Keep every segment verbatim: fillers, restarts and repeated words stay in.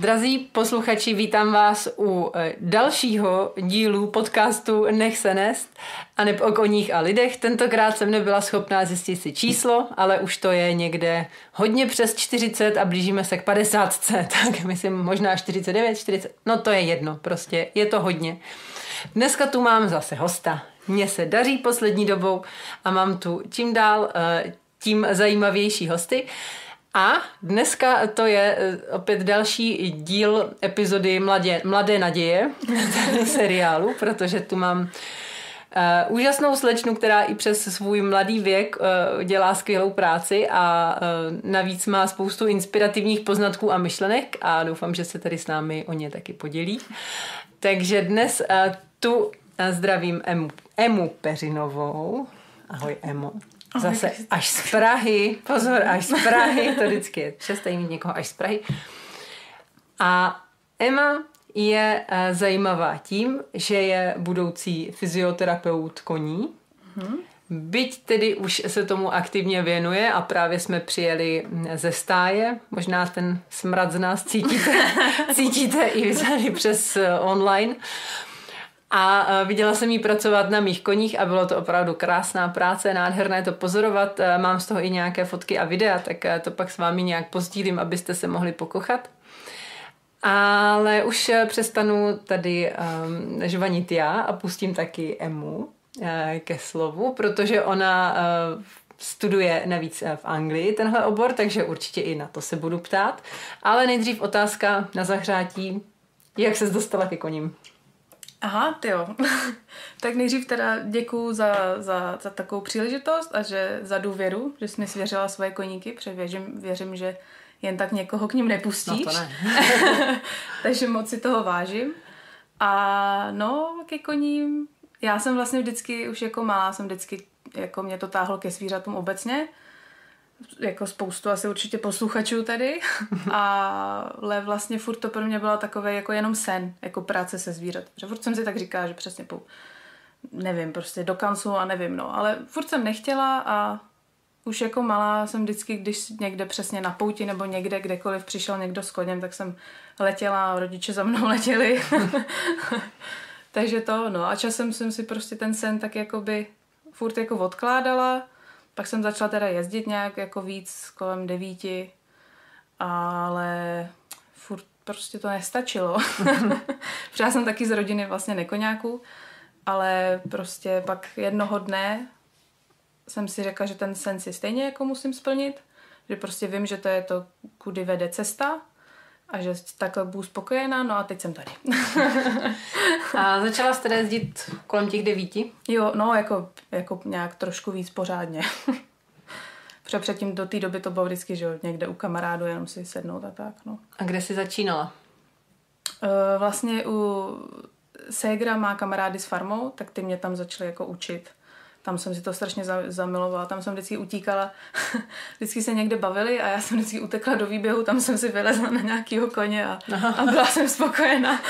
Drazí posluchači, vítám vás u dalšího dílu podcastu Nech se nést, aneb o koních a lidech. Tentokrát jsem nebyla schopná zjistit si číslo, ale už to je někde hodně přes čtyřicet a blížíme se k padesátce, tak myslím možná čtyřicet devět, čtyřicet, no to je jedno, prostě je to hodně. Dneska tu mám zase hosta. Mně se daří poslední dobou a mám tu čím dál tím zajímavější hosty. A dneska to je opět další díl epizody Mladé, Mladé naděje seriálu, protože tu mám uh, úžasnou slečnu, která i přes svůj mladý věk uh, dělá skvělou práci a uh, navíc má spoustu inspirativních poznatků a myšlenek a doufám, že se tady s námi o ně taky podělí. Takže dnes uh, tu uh, zdravím Emu, Emu Peřinovou. Ahoj, Emo. Zase až z Prahy, pozor, až z Prahy, to vždycky je časté mít někoho až z Prahy. A Emma je zajímavá tím, že je budoucí fyzioterapeut koní. Mm-hmm. Byť tedy už se tomu aktivně věnuje a právě jsme přijeli ze stáje, možná ten smrad z nás cítíte, cítíte i tady přes online. A viděla jsem jí pracovat na mých koních a bylo to opravdu krásná práce, nádherné to pozorovat. Mám z toho i nějaké fotky a videa, tak to pak s vámi nějak pozdílím, abyste se mohli pokochat. Ale už přestanu tady um, žvanit já a pustím taky Emu uh, ke slovu, protože ona uh, studuje navíc v Anglii tenhle obor, takže určitě i na to se budu ptát. Ale nejdřív otázka na zahřátí, jak ses dostala ke koním? Aha, tyjo. Tak nejdřív teda děkuju za, za, za takovou příležitost a že za důvěru, že jsi mi svěřila svoje koníky, protože věřím, věřím, že jen tak někoho k ním nepustíš. No to ne. Takže moc si toho vážím. A no, ke koním, já jsem vlastně vždycky, už jako malá, jsem vždycky, jako mě to táhlo ke zvířatům obecně. Jako spoustu asi určitě posluchačů tady, ale vlastně furt to pro mě bylo takové jako jenom sen, jako práce se zvířat. Že furt jsem si tak říkala, že přesně po, nevím, prostě do kanclu a nevím, no, ale furt jsem nechtěla a už jako malá jsem vždycky, když někde přesně na pouti nebo někde, kdekoliv přišel někdo s koněm, tak jsem letěla a rodiče za mnou letěli. Takže to, no a časem jsem si prostě ten sen tak jakoby furt jako odkládala. Pak jsem začala teda jezdit nějak jako víc kolem devíti, ale furt prostě to nestačilo. Protože já jsem taky z rodiny vlastně nekoňáků, ale prostě pak jednoho dne jsem si řekla, že ten sen si stejně jako musím splnit, že prostě vím, že to je to, kudy vede cesta a že takhle budu spokojená, no a teď jsem tady. A začala jste jezdit kolem těch devíti? Jo, no jako, jako nějak trošku víc pořádně. Protože předtím do té doby to bylo vždycky, že někde u kamarádu jenom si sednout a tak, no. A kde jsi začínala? E, vlastně u ségra má kamarády s farmou, tak ty mě tam začaly jako učit. Tam jsem si to strašně zamilovala, tam jsem vždycky utíkala, vždycky se někde bavili a já jsem vždycky utekla do výběhu, tam jsem si vylezla na nějakýho koně a, a byla jsem spokojená.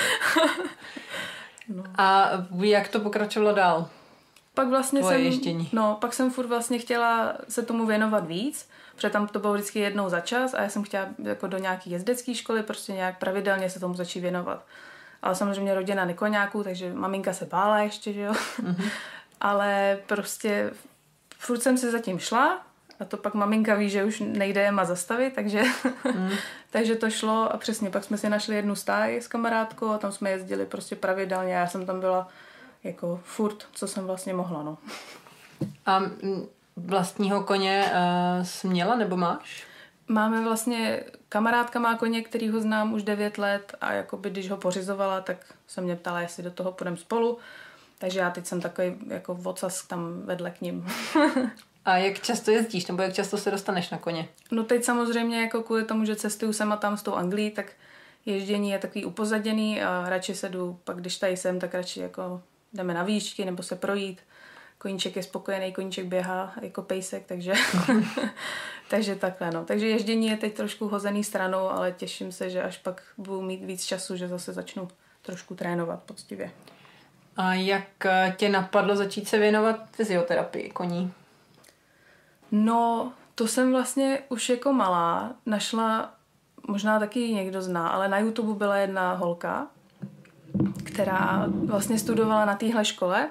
No. A jak to pokračovalo dál? Pak vlastně Tvoje jsem, ještění. no, pak jsem furt vlastně chtěla se tomu věnovat víc, protože tam to bylo vždycky jednou za čas a já jsem chtěla jako do nějaký jezdecké školy prostě nějak pravidelně se tomu začít věnovat. Ale samozřejmě rodina nekoňáků, takže maminka se bála ještě, že jo. Mm-hmm. Ale prostě furt jsem se zatím šla a to pak maminka ví, že už nejde Ema zastavit, takže, mm. takže to šlo a přesně pak jsme si našli jednu stáj s kamarádkou a tam jsme jezdili prostě pravidelně a já jsem tam byla jako furt, co jsem vlastně mohla, no. A vlastního koně uh, jsi měla nebo máš? Máme vlastně, kamarádka má koně, který ho znám už devět let a jakoby když ho pořizovala, tak se mě ptala, jestli do toho půjdem spolu. Takže já teď jsem takový jako vocas tam vedle k ním. A jak často jezdíš, nebo jak často se dostaneš na koně? No teď samozřejmě jako kvůli tomu, že cestuju sem a tam s tou Anglií, tak ježdění je takový upozaděný a radši se jdu, pak když tady jsem, tak radši jako jdeme na výšky nebo se projít. Koníček je spokojený, koníček běhá jako pejsek, takže, takže takhle, no. Takže ježdění je teď trošku hozený stranou, ale těším se, že až pak budu mít víc času, že zase začnu trošku trénovat poctivě. A jak tě napadlo začít se věnovat fyzioterapii koní? No, to jsem vlastně už jako malá našla možná taky někdo zná, ale na YouTube byla jedna holka, která vlastně studovala na téhle škole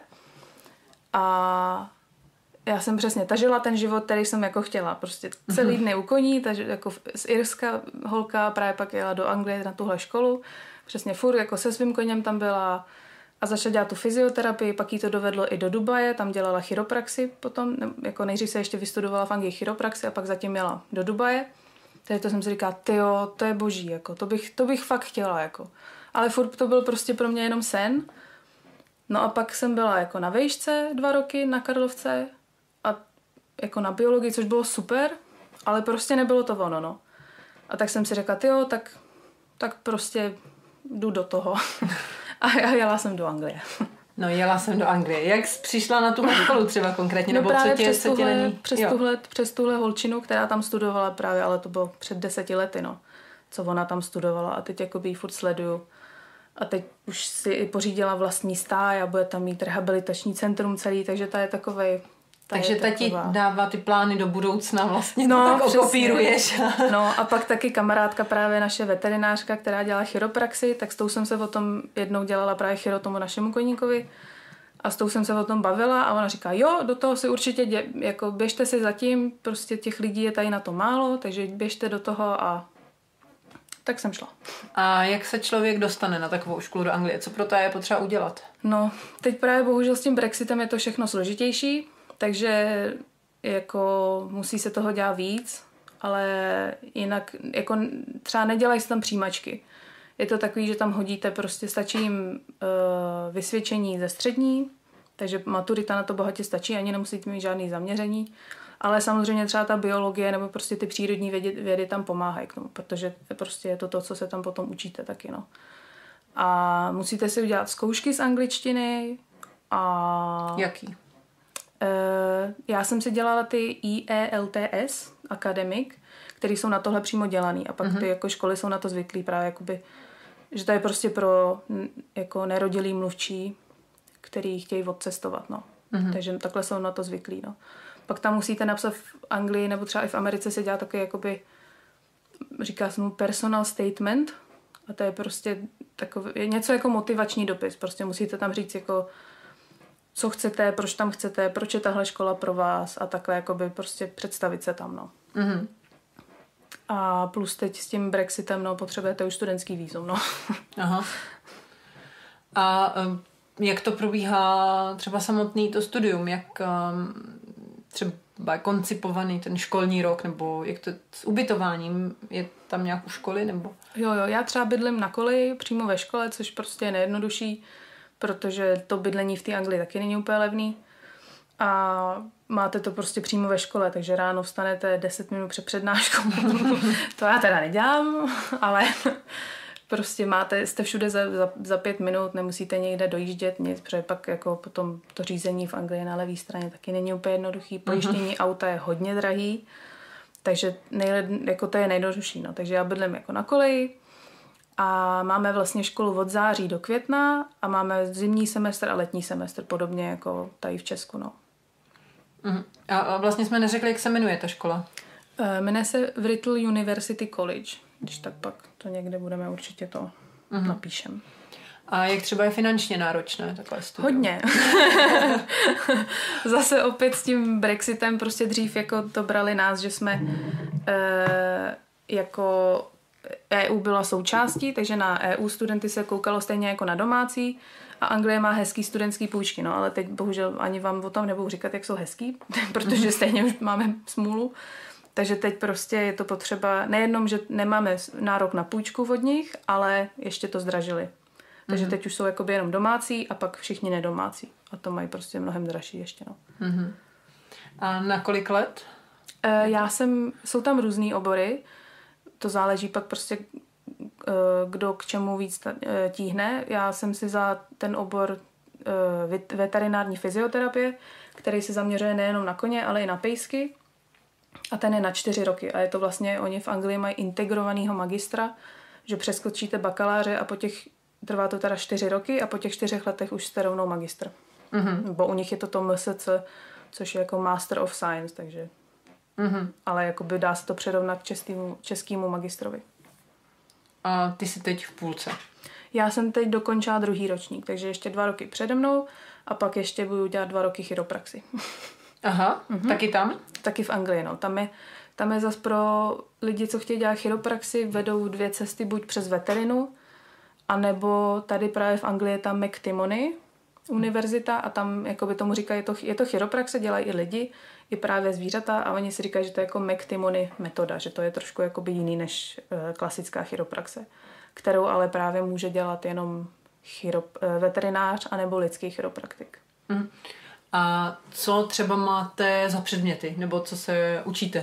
a já jsem přesně tažila ten život, který jsem jako chtěla. Prostě celý dny u koní, takže jako z Irska holka právě pak jela do Anglie na tuhle školu. Přesně furt jako se svým koněm tam byla a začala dělat tu fyzioterapii, pak jí to dovedlo i do Dubaje, tam dělala chiropraxi potom, jako nejdřív se ještě vystudovala v Anglii chiropraxi a pak zatím jela do Dubaje. Takže to jsem si říkala, tyjo, to je boží, jako, to, bych, to bych fakt chtěla. Jako. Ale furt to byl prostě pro mě jenom sen. No a pak jsem byla jako na vejšce dva roky na Karlovce a jako na biologii, což bylo super, ale prostě nebylo to ono, no. A tak jsem si řekla, tyjo, tak, tak prostě jdu do toho. A já jela jsem do Anglie. No, jela jsem do Anglie. Jak jsi přišla na tu školu třeba konkrétně? No nebo právě co tě, přes, co tě tuhle, není? přes, tuhle, přes tuhle holčinu, která tam studovala právě, ale to bylo před deseti lety, no. Co ona tam studovala a teď jakoby ji furt sleduju. A teď už si i pořídila vlastní stáj a bude tam mít rehabilitační centrum celý, takže ta je takovej... Ta takže je ta ti taková... dává ty plány do budoucna vlastně, no, to tak okopíruješ. No a pak taky kamarádka právě naše veterinářka, která dělá chiropraxi, tak s tou jsem se o tom jednou dělala právě chiro tomu našemu koníkovi a s tou jsem se o tom bavila a ona říká, jo, do toho si určitě, dě, jako běžte si zatím, prostě těch lidí je tady na to málo, takže běžte do toho a tak jsem šla. A jak se člověk dostane na takovou školu do Anglie? Co pro to je potřeba udělat? No, teď právě bohužel s tím Brexitem je to všechno složitější, takže jako musí se toho dělat víc, ale jinak jako třeba nedělají se tam přijímačky. Je to takový, že tam hodíte, prostě stačí jim uh, vysvědčení ze střední, takže maturita na to bohatě stačí, ani nemusíte mít žádný zaměření. Ale samozřejmě třeba ta biologie nebo prostě ty přírodní vědy, vědy tam pomáhají k tomu, protože prostě je to to, co se tam potom učíte taky, no. A musíte si udělat zkoušky z angličtiny a... Jaký? Uh, já jsem si dělala ty I E L T S, Academic, které jsou na tohle přímo dělaný a pak mm-hmm. ty jako školy jsou na to zvyklí právě jakoby, že to je prostě pro jako nerodilý mluvčí, který chtějí odcestovat, no. Mm-hmm. Takže takhle jsou na to zvyklí, no. Pak tam musíte napsat v Anglii nebo třeba i v Americe se dělá takový jakoby, říká se mu personal statement a to je prostě takový, je něco jako motivační dopis. Prostě musíte tam říct jako, co chcete, proč tam chcete, proč je tahle škola pro vás a takhle jakoby prostě představit se tam, no. Mm-hmm. A plus teď s tím Brexitem, no, potřebujete už studentský vízum, no. Aha. A um, jak to probíhá třeba samotný to studium, jak um, třeba koncipovaný ten školní rok, nebo jak to s ubytováním, je tam nějak u školy, nebo? Jo, jo, já třeba bydlím na koleji, přímo ve škole, což prostě je nejjednodušší, protože to bydlení v té Anglii taky není úplně levný. A máte to prostě přímo ve škole, takže ráno vstanete deset minut před přednáškou. To já teda nedělám, ale prostě máte, jste všude za, za, za pět minut, nemusíte někde dojíždět nic, protože pak jako potom to řízení v Anglii na levé straně taky není úplně jednoduchý. Pojištění uh-huh. auta je hodně drahý, takže nejled, jako to je nejjednodušší. No. Takže já bydlím jako na koleji a máme vlastně školu od září do května a máme zimní semestr a letní semestr, podobně jako tady v Česku. No. Uh-huh. A vlastně jsme neřekli, jak se jmenuje ta škola. Uh, jmenuje se Writtle University College. Když tak pak to někde budeme určitě to uh-huh. napíšem. A jak třeba je finančně náročné takové studium? Hodně. Zase opět s tím Brexitem prostě dřív jako to brali nás, že jsme e, jako E U byla součástí, takže na E U studenty se koukalo stejně jako na domácí a Anglie má hezký studentský půjčky, no ale teď bohužel ani vám o tom nebudu říkat, jak jsou hezký, protože stejně už máme smůlu. Takže teď prostě je to potřeba, nejenom, že nemáme nárok na půjčku od nich, ale ještě to zdražili. Takže mm-hmm. teď už jsou jakoby jenom domácí a pak všichni nedomácí. A to mají prostě mnohem dražší ještě. No. Mm-hmm. A na kolik let? E, já jsem, jsou tam různý obory. To záleží pak prostě, e, kdo k čemu víc e, tíhne. Já jsem si za ten obor e, veterinární fyzioterapie, který se zaměřuje nejenom na koně, ale i na pejsky. A ten je na čtyři roky. A je to vlastně, oni v Anglii mají integrovanýho magistra, že přeskočíte bakaláře a po těch, trvá to teda čtyři roky a po těch čtyřech letech už jste rovnou magistr. Mm-hmm. Bo u nich je to to M S C, což je jako Master of Science, takže... Mm-hmm. Ale jakoby dá se to přirovnat k českému, českému magistrovi. a ty jsi teď v půlce. Já jsem teď dokončila druhý ročník, takže ještě dva roky přede mnou a pak ještě budu dělat dva roky chiropraxi. Aha, mhm. Taky tam? Taky v Anglii, no. Tam je, tam je zas pro lidi, co chtějí dělat chiropraxi, vedou dvě cesty, buď přes veterinu, anebo tady právě v Anglii je tam McTimoney univerzita a tam jakoby tomu říkají, je to, je to chiropraxe, dělají i lidi, i právě zvířata a oni si říkají, že to je jako McTimoney metoda, že to je trošku jakoby jiný než uh, klasická chiropraxe, kterou ale právě může dělat jenom chirop, uh, veterinář anebo lidský chiropraktik. Mm. A co třeba máte za předměty, nebo co se učíte?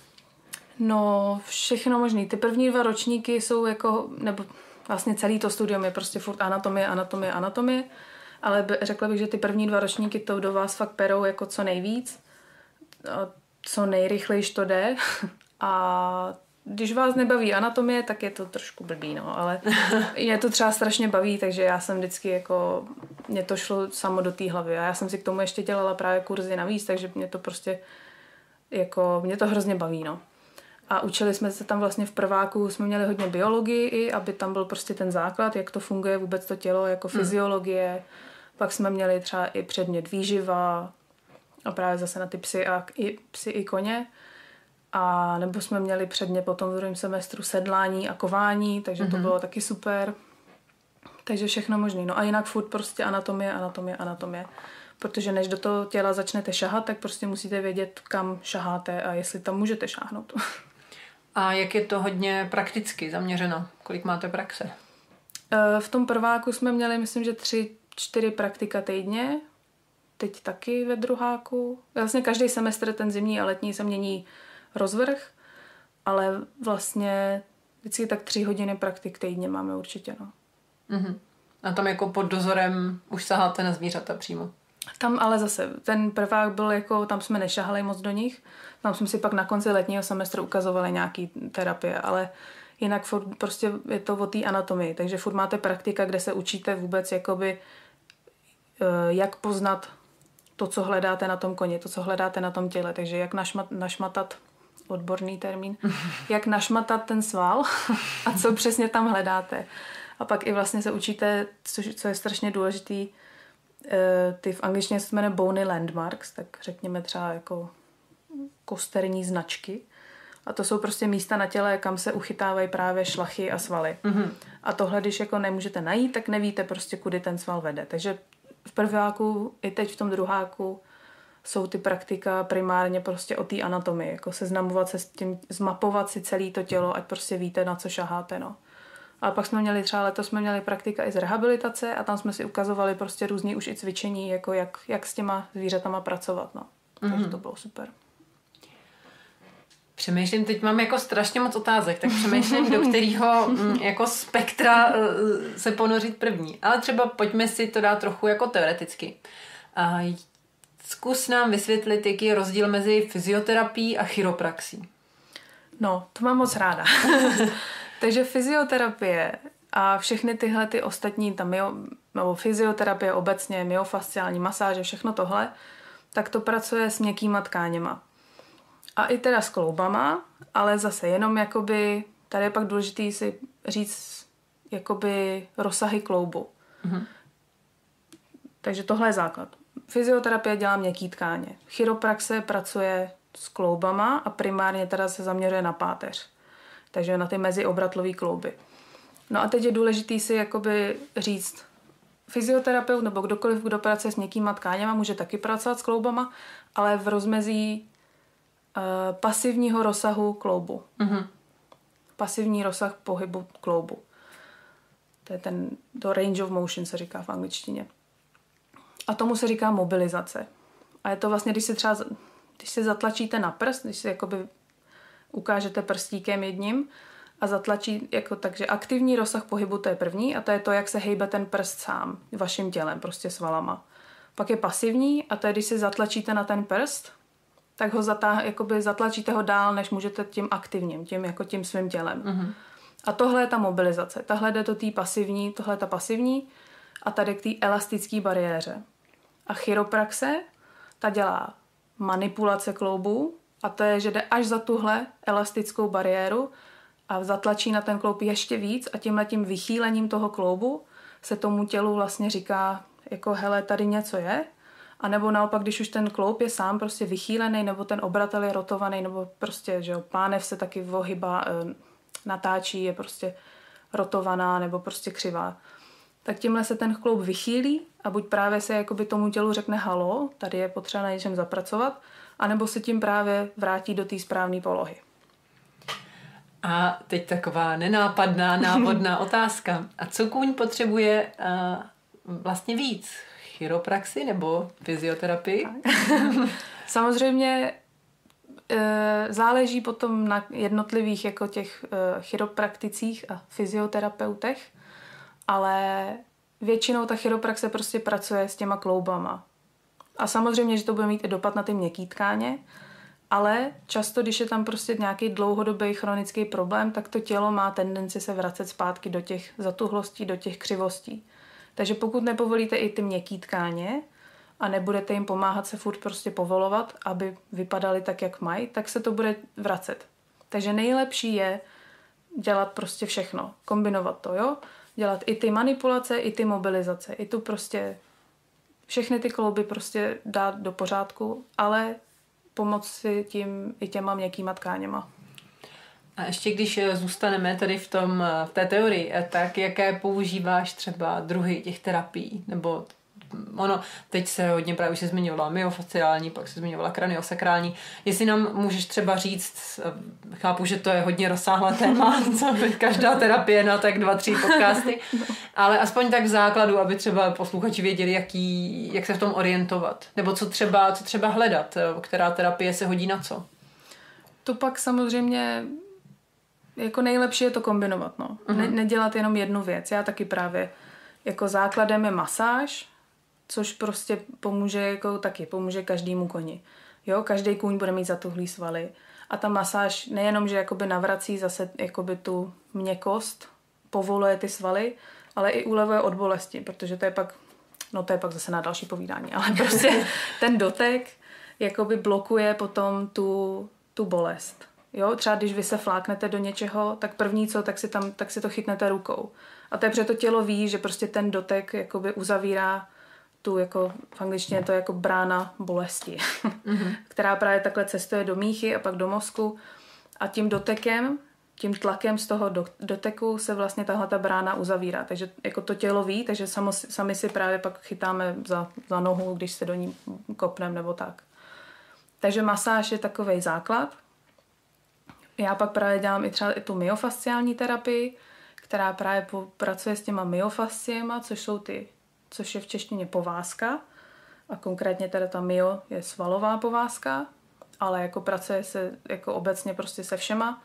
No, všechno možný. Ty první dva ročníky jsou jako, nebo vlastně celý to studium je prostě furt anatomie, anatomie, anatomie, ale b- řekla bych, že ty první dva ročníky to do vás fakt perou jako co nejvíc, a co nejrychlejš to jde a když vás nebaví anatomie, tak je to trošku blbý, no, ale mě to třeba strašně baví, takže já jsem vždycky jako, mě to šlo samo do té hlavy a já jsem si k tomu ještě dělala právě kurzy navíc, takže mě to prostě jako, mě to hrozně baví, no. A učili jsme se tam vlastně v prváku, jsme měli hodně biologii i, aby tam byl prostě ten základ, jak to funguje vůbec to tělo, jako fyziologie. Hmm. Pak jsme měli třeba i předmět výživa a právě zase na ty psy a i, psy i koně. A nebo jsme měli předmět potom v druhém semestru sedlání a kování, takže mm-hmm. to bylo taky super. Takže všechno možné. No a jinak furt prostě anatomie, anatomie, anatomie. Protože než do toho těla začnete šahat, tak prostě musíte vědět, kam šaháte a jestli tam můžete šáhnout. A jak je to hodně prakticky zaměřeno? Kolik máte praxe? V tom prváku jsme měli, myslím, že tři, čtyři praktika týdně. Teď taky ve druháku. Vlastně každý semestr, ten zimní a letní, se mění rozvrh, ale vlastně vždycky tak tři hodiny praktik týdně máme určitě, no. Uh-huh. A tam jako pod dozorem už saháte na zvířata přímo? Tam ale zase, ten prvák byl jako, tam jsme nešahali moc do nich, tam jsme si pak na konci letního semestru ukazovali nějaký terapie, ale jinak furt prostě je to o té anatomii, takže furt máte praktika, kde se učíte vůbec jakoby, jak poznat to, co hledáte na tom koni, to, co hledáte na tom těle, takže jak našmat, našmatat, odborný termín, jak našmatat ten sval a co přesně tam hledáte. A pak i vlastně se učíte, co, co je strašně důležitý, ty v angličtině se jmenuje bony landmarks, tak řekněme třeba jako kosterní značky. A to jsou prostě místa na těle, kam se uchytávají právě šlachy a svaly. Mm-hmm. A tohle, když jako nemůžete najít, tak nevíte prostě, kudy ten sval vede. Takže v prváku i teď v tom druháku jsou ty praktika primárně prostě o té anatomii, jako seznamovat se s tím, zmapovat si celé to tělo, ať prostě víte, na co šaháte, no. A pak jsme měli třeba letos jsme měli praktika i z rehabilitace a tam jsme si ukazovali prostě různý už i cvičení, jako jak, jak s těma zvířatama pracovat, no. Mm-hmm. Takže to bylo super. Přemýšlím, teď mám jako strašně moc otázek, tak přemýšlím, do kterého jako spektra se ponořit první. Ale třeba pojďme si to dát trochu jako teoreticky. A zkus nám vysvětlit, jaký je rozdíl mezi fyzioterapií a chiropraxí. No, to mám moc ráda. Takže fyzioterapie a všechny tyhle ty ostatní, ta myo, nebo fyzioterapie obecně, myofasciální masáže, všechno tohle, tak to pracuje s měkkýma tkáněma. A i teda s kloubama, ale zase jenom jakoby, tady je pak důležitý si říct jakoby rozsahy kloubu. Mm-hmm. Takže tohle je základ. Fyzioterapie dělá měkký tkáně. Chiropraxe pracuje s kloubama a primárně teda se zaměřuje na páteř. Takže na ty meziobratlové klouby. No a teď je důležitý si jakoby říct, fyzioterapeut nebo kdokoliv, kdo pracuje s měkkýma tkáněma, může taky pracovat s kloubama, ale v rozmezí uh, pasivního rozsahu kloubu. Mm-hmm. Pasivní rozsah pohybu kloubu. To je ten, to range of motion se říká v angličtině. A tomu se říká mobilizace. A je to vlastně, když si třeba, když si zatlačíte na prst, když si jakoby ukážete prstíkem jedním a zatlačí, jako takže aktivní rozsah pohybu, to je první a to je to, jak se hejbe ten prst sám vaším tělem, prostě svalama. Pak je pasivní a to je, když si zatlačíte na ten prst, tak ho zatá, jakoby zatlačíte ho dál, než můžete tím aktivním, tím jako tím svým tělem. Mm-hmm. A tohle je ta mobilizace. Tahle jde do té pasivní, tohle je ta pasivní a tady k té elastické bariéře. A chiropraxe, ta dělá manipulace kloubů a to je, že jde až za tuhle elastickou bariéru a zatlačí na ten kloub ještě víc a tímhletím vychýlením toho kloubu se tomu tělu vlastně říká, jako hele, tady něco je. A nebo naopak, když už ten kloub je sám prostě vychýlený, nebo ten obratel je rotovaný, nebo prostě, že jo, pánev se taky vohyba, natáčí, je prostě rotovaná nebo prostě křivá. Tak tímhle se ten kloub vychýlí a buď právě se jakoby tomu tělu řekne halo, tady je potřeba na něčem zapracovat, anebo se tím právě vrátí do té správné polohy. A teď taková nenápadná, návodná otázka. A co kůň potřebuje uh, vlastně víc? Chiropraxi nebo fyzioterapii? Samozřejmě e, záleží potom na jednotlivých jako těch e, chiroprakticích a fyzioterapeutech, ale většinou ta chiropraxe prostě pracuje s těma kloubama. A samozřejmě, že to bude mít i dopad na ty měkký tkáně, ale často, když je tam prostě nějaký dlouhodobý chronický problém, tak to tělo má tendenci se vracet zpátky do těch zatuhlostí, do těch křivostí. Takže pokud nepovolíte i ty měkký tkáně a nebudete jim pomáhat se furt prostě povolovat, aby vypadaly tak, jak mají, tak se to bude vracet. Takže nejlepší je dělat prostě všechno. Kombinovat to, jo? Dělat i ty manipulace, i ty mobilizace, i tu prostě všechny ty klouby prostě dát do pořádku, ale pomoci tím i těma měkkýma tkáněma. A ještě když zůstaneme tady v, tom, v té teorii, tak jaké používáš třeba druhy těch terapií? Nebo ono, teď se hodně právě, už se zmiňovala myofasciální, pak se zmiňovala kraniosakrální. Jestli nám můžeš třeba říct, chápu, že to je hodně rozsáhlé téma, co každá terapie na tak dva, tři podcasty, ale aspoň tak v základu, aby třeba posluchači věděli, jaký, jak se v tom orientovat. Nebo co třeba, co třeba hledat, která terapie se hodí na co. To pak samozřejmě jako nejlepší je to kombinovat, no. Uh-huh. Ne, nedělat jenom jednu věc. Já taky právě jako základem je masáž, což prostě pomůže, jako taky pomůže každému koni. Jo, každý kůň bude mít zatuhlý svaly. A ta masáž nejenom, že jakoby navrací zase jakoby tu měkkost, povoluje ty svaly, ale i ulevuje od bolesti, protože to je pak, no to je pak zase na další povídání, ale prostě ten dotek jakoby blokuje potom tu, tu bolest. Jo, třeba když vy se fláknete do něčeho, tak první co, tak si, tam, tak si to chytnete rukou. A to je, protože to tělo ví, že prostě ten dotek jakoby uzavírá tu, jako v angličtině to je jako brána bolesti, mm-hmm. která právě takhle cestuje do míchy a pak do mozku a tím dotekem, tím tlakem z toho do, doteku se vlastně tahle ta brána uzavírá. Takže jako to tělo ví, takže samo, sami si právě pak chytáme za, za nohu, když se do ní kopnem nebo tak. Takže masáž je takovej základ. Já pak právě dělám i třeba i tu myofasciální terapii, která právě pracuje s těma myofasciema, což jsou ty, což je v češtině povázka. A konkrétně teda ta myo je svalová povázka, ale jako pracuje se jako obecně prostě se všema.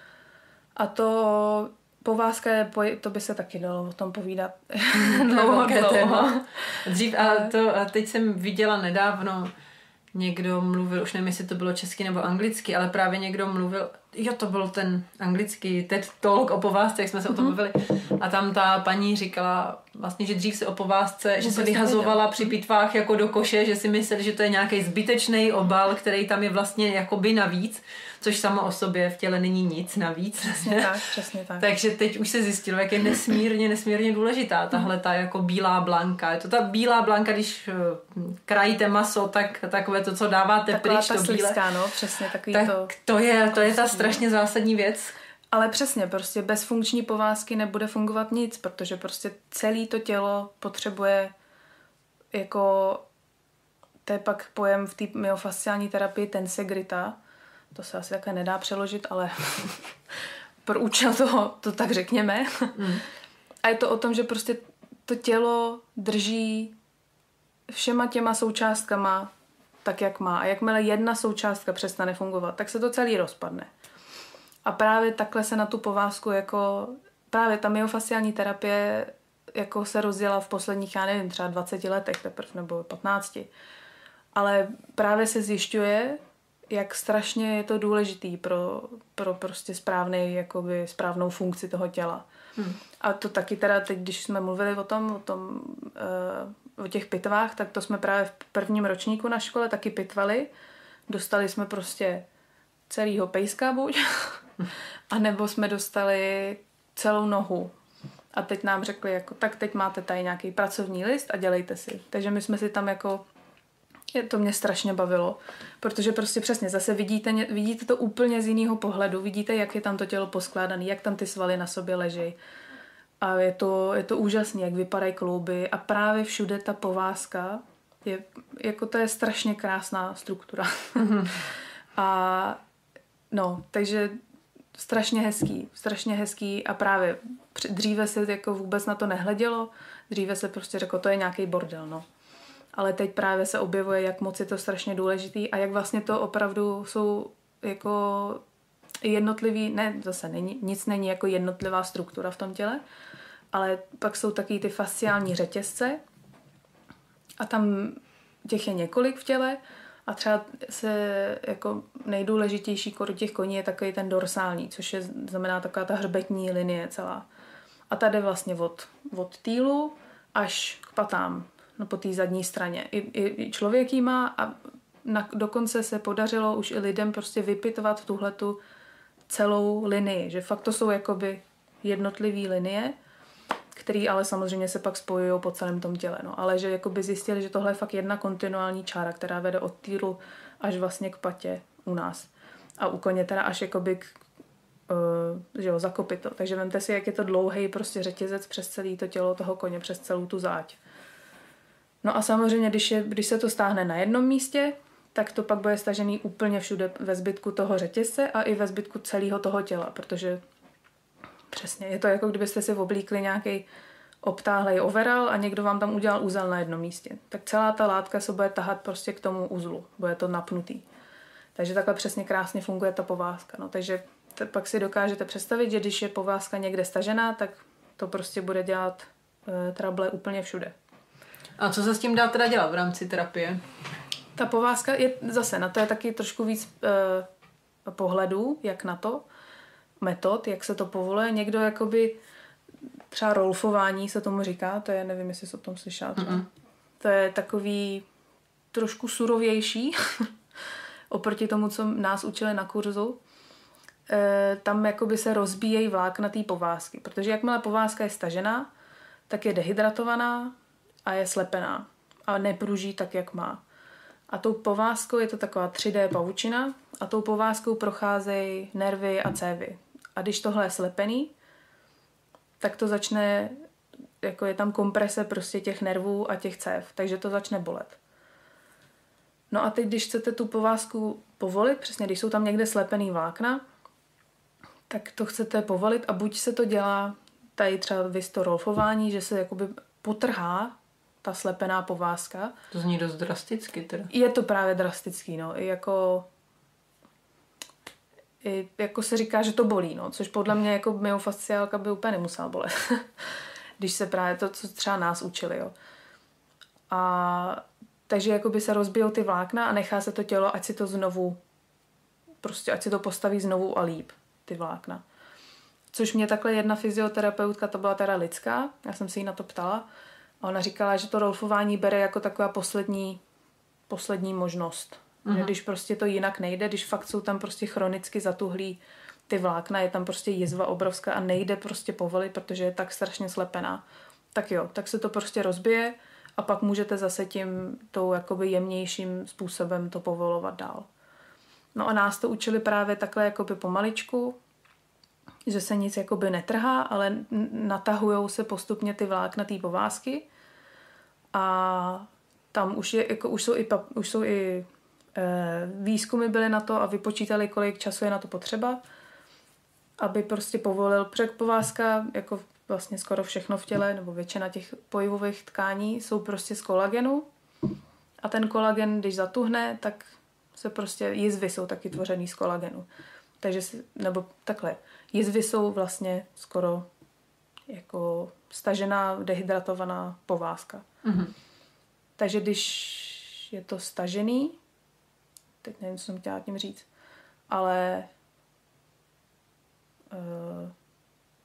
A to povázka je, to by se taky dalo o tom povídat dlouho, dlouho. Dřív, a to a teď jsem viděla nedávno, někdo mluvil, už nevím, jestli to bylo česky nebo anglicky, ale právě někdo mluvil, jo, to byl ten anglický TED Talk o povázce, jak jsme se o tom bavili. A tam ta paní říkala vlastně, že dřív se o povázce, že se vyhazovala při pitvách jako do koše, že si mysleli, že to je nějaký zbytečný obal, který tam je vlastně jakoby navíc, což samo o sobě v těle není nic navíc. Přesně tak, přesně tak. Takže teď už se zjistilo, jak je nesmírně, nesmírně důležitá tahle ta jako bílá blanka. Je to ta bílá blanka, když krajíte maso, tak takové to, co dáváte taková pryč, ta to bílé. slizká, no, přesně takový tak to. to je, to je ta strašně zásadní věc. Ale přesně, prostě bez funkční povázky nebude fungovat nic, protože prostě celé to tělo potřebuje jako, to je pak pojem v té myofasciální terapii tensegrita, to se asi také nedá přeložit, ale pro účel toho to tak řekněme. Mm. A je to o tom, že prostě to tělo drží všema těma součástkama tak, jak má. A jakmile jedna součástka přestane fungovat, tak se to celý rozpadne. A právě takhle se na tu povázku jako, právě ta myofasciální terapie jako se rozjela v posledních, já nevím, třeba dvaceti letech teprve, nebo patnácti. Ale právě se zjišťuje, jak strašně je to důležitý pro, pro prostě správnej, jakoby správnou funkci toho těla. Hmm. A to taky teda teď, když jsme mluvili o tom, o tom, uh, o těch pitvách, tak to jsme právě v prvním ročníku na škole taky pitvali. Dostali jsme prostě celýho pejska buď, anebo jsme dostali celou nohu. A teď nám řekli, jako, tak teď máte tady nějaký pracovní list a dělejte si. Takže my jsme si tam jako, to mě strašně bavilo, protože prostě přesně zase vidíte, vidíte to úplně z jiného pohledu, vidíte, jak je tam to tělo poskládané, jak tam ty svaly na sobě leží. A je to, je to úžasné, jak vypadají klouby a právě všude ta povázka, je, jako to je strašně krásná struktura. Mm-hmm. A no, takže strašně hezký, strašně hezký a právě dříve se jako vůbec na to nehledělo, dříve se prostě řeklo, to je nějaký bordel, no. Ale teď právě se objevuje, jak moc je to strašně důležitý a jak vlastně to opravdu jsou jako jednotlivý, ne, zase není, nic není jako jednotlivá struktura v tom těle, ale pak jsou taky ty fasciální řetězce a tam těch je několik v těle a třeba se jako nejdůležitější koru těch koní je takový ten dorsální, což je znamená taková ta hřbetní linie celá. A tady vlastně od, od týlu až k patám, no po té zadní straně. I, i, i člověk jí má a na, dokonce se podařilo už i lidem prostě vypitovat tuhletu celou linii, že fakt to jsou jakoby jednotlivý linie, který ale samozřejmě se pak spojují po celém tom těle. No. Ale že jakoby zjistili, že tohle je fakt jedna kontinuální čára, která vede od týlu až vlastně k patě u nás. A u koně teda až jakoby k, uh, že jo, za kopyto. Takže vemte si, jak je to dlouhý prostě řetězec přes celé to tělo toho koně, přes celou tu záď. No a samozřejmě, když, je, když se to stáhne na jednom místě, tak to pak bude stažený úplně všude ve zbytku toho řetězce a i ve zbytku celého toho těla, protože přesně, je to jako kdybyste si oblíkli nějaký obtáhlej overall a někdo vám tam udělal úzel na jednom místě. Tak celá ta látka se bude tahat prostě k tomu uzlu, bude to napnutý. Takže takhle přesně krásně funguje ta povázka. No, takže t- pak si dokážete představit, že když je povázka někde stažená, tak to prostě bude dělat e, trable úplně všude. A co se s tím dá teda dělat v rámci terapie? Ta povázka je zase, na to je taky trošku víc e, pohledů, jak na to, metod, jak se to povoluje. Někdo jakoby třeba rolfování se tomu říká, to je, nevím, jestli jsi o tom slyšela. Mm-hmm. To je takový trošku surovější oproti tomu, co nás učili na kurzu. E, tam jakoby se rozbíjejí vlákna té povázky, protože jakmile povázka je stažená, tak je dehydratovaná a je slepená a nepruží tak, jak má. A tou povázkou je to taková tři dé pavučina a tou povázkou procházejí nervy a cévy. A když tohle je slepený, tak to začne, jako je tam komprese prostě těch nervů a těch cév, takže to začne bolet. No a teď, když chcete tu povázku povolit, přesně když jsou tam někde slepený vlákna, tak to chcete povolit a buď se to dělá tady třeba vysto rolfování, že se jakoby potrhá ta slepená povázka. To zní dost drasticky teda. Je to právě drastický, no. I jako, i jako se říká, že to bolí, no. Což podle mě jako myofasciálka by úplně nemusela bolet. Když se právě to, co třeba nás učili, jo. A takže jakoby se rozbijou ty vlákna a nechá se to tělo, ať si to znovu, prostě ať si to postaví znovu a líp, ty vlákna. Což mě takhle jedna fyzioterapeutka, to byla teda lidská, já jsem se jí na to ptala, a ona říkala, že to rolfování bere jako taková poslední, poslední možnost. Uh-huh. Že když prostě to jinak nejde, když fakt jsou tam prostě chronicky zatuhlí ty vlákna, je tam prostě jizva obrovská a nejde prostě povolit, protože je tak strašně slepená, tak jo, tak se to prostě rozbije a pak můžete zase tím tou jakoby jemnějším způsobem to povolovat dál. No a nás to učili právě takhle jakoby pomaličku, že se nic jakoby netrhá, ale natahujou se postupně ty vlákna té povázky a tam už, je, jako, už jsou i, už jsou i e, výzkumy byly na to a vypočítali, kolik času je na to potřeba, aby prostě povolil před povázka, jako vlastně skoro všechno v těle, nebo většina těch pojivových tkání jsou prostě z kolagenu a ten kolagen, když zatuhne, tak se prostě jizvy jsou taky tvořený z kolagenu. Takže si, nebo takhle, jizvy jsou vlastně skoro jako stažená, dehydratovaná povázka. Mm-hmm. Takže když je to stažený, teď nevím, co jsem chtěla tím říct, ale uh,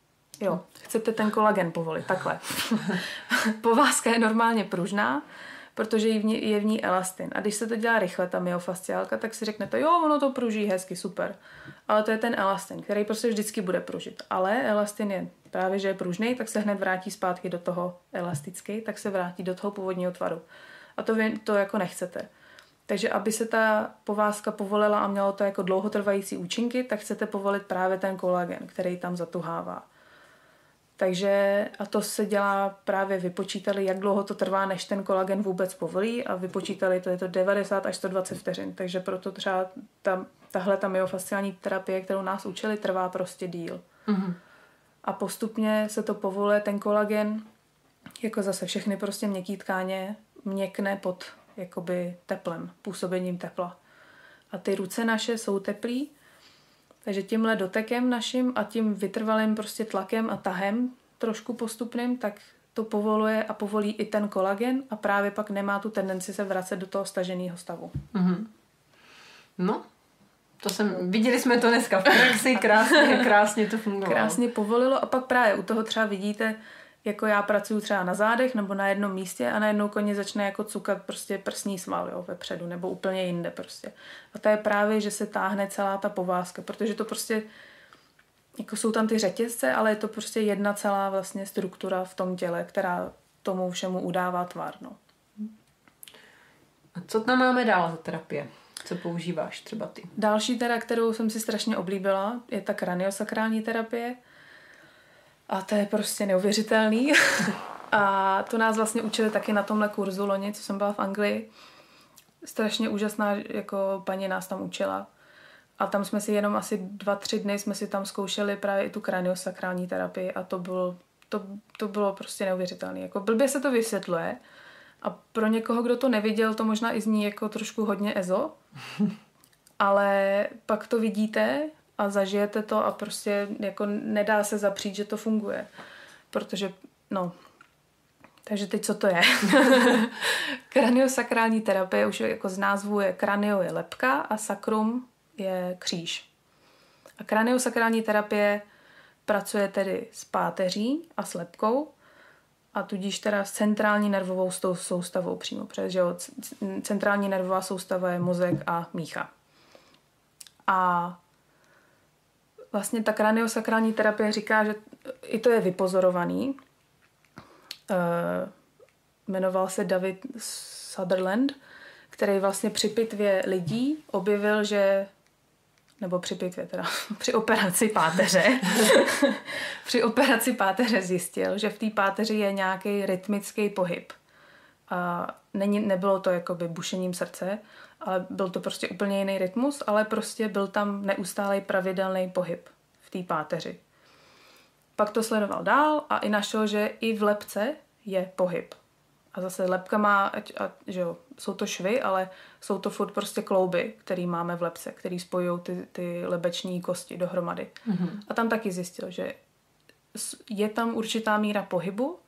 jo, chcete ten kolagen povolit, takhle. Povázka je normálně pružná, protože je v ní, je v ní elastin. A když se to dělá rychle, ta myofasciálka, tak si řeknete, jo, ono to pruží hezky, super. Ale to je ten elastin, který prostě vždycky bude pružit. Ale elastin je právě, že je pružný, tak se hned vrátí zpátky do toho elastický, tak se vrátí do toho původního tvaru. A to vy to jako nechcete. Takže aby se ta povázka povolila a mělo to jako dlouhotrvající účinky, tak chcete povolit právě ten kolagen, který tam zatuhává. Takže a to se dělá právě, vypočítali, jak dlouho to trvá, než ten kolagen vůbec povolí a vypočítali, to je to devadesát až sto dvacet vteřin. Takže proto třeba ta, tahle ta myofasciální terapie, kterou nás učili, trvá prostě díl. Mm-hmm. A postupně se to povoluje, ten kolagen, jako zase všechny prostě měkký tkáně, měkne pod jakoby teplem, působením tepla. A ty ruce naše jsou teplý, takže tímhle dotekem naším a tím vytrvalým prostě tlakem a tahem trošku postupným, tak to povoluje a povolí i ten kolagen a právě pak nemá tu tendenci se vracet do toho staženého stavu. Mm-hmm. No, to jsem, viděli jsme to dneska v praxi, krásně, krásně to fungovalo. Krásně povolilo a pak právě u toho třeba vidíte, jako já pracuji třeba na zádech nebo na jednom místě a najednou koně začne jako cukat prostě prsní sval, jo, vepředu nebo úplně jinde prostě. A to je právě, že se táhne celá ta povázka, protože to prostě, jako jsou tam ty řetězce, ale je to prostě jedna celá vlastně struktura v tom těle, která tomu všemu udává tvar, no. A co tam máme dál za terapie? Co používáš třeba ty? Další teda, kterou jsem si strašně oblíbila, je ta kraniosakrální terapie. A to je prostě neuvěřitelný. A to nás vlastně učili taky na tomhle kurzu loni, co jsem byla v Anglii. Strašně úžasná jako paní nás tam učila. A tam jsme si jenom asi dva, tři dny jsme si tam zkoušeli právě i tu kraniosakrální terapii a to bylo, to, to bylo prostě neuvěřitelné. Jako blbě se to vysvětluje a pro někoho, kdo to neviděl, to možná i zní jako trošku hodně ezo, ale pak to vidíte a zažijete to a prostě jako nedá se zapřít, že to funguje. Protože, no, takže teď co to je? Kraniosakrální terapie už jako z názvu je kranio je lebka a sakrum je kříž. A kraniosakrální terapie pracuje tedy s páteří a s lebkou a tudíž teda s centrální nervovou soustavou přímo, protože jo, centrální nervová soustava je mozek a mícha. A vlastně ta kraniosakrální terapie říká, že i to je vypozorovaný. Uh, jmenoval se David Sutherland, který vlastně při pitvě lidí objevil, že nebo při pitvě teda, při operaci páteře při operaci páteře zjistil, že v té páteři je nějaký rytmický pohyb. A není, nebylo to jakoby bušením srdce, ale byl to prostě úplně jiný rytmus, ale prostě byl tam neustálej pravidelný pohyb v té páteři. Pak to sledoval dál a i našel, že i v lebce je pohyb. A zase lebka má, a, že jo, jsou to švy, ale jsou to furt prostě klouby, který máme v lebce, který spojují ty, ty lebeční kosti dohromady. Mm-hmm. A tam taky zjistil, že je tam určitá míra pohybu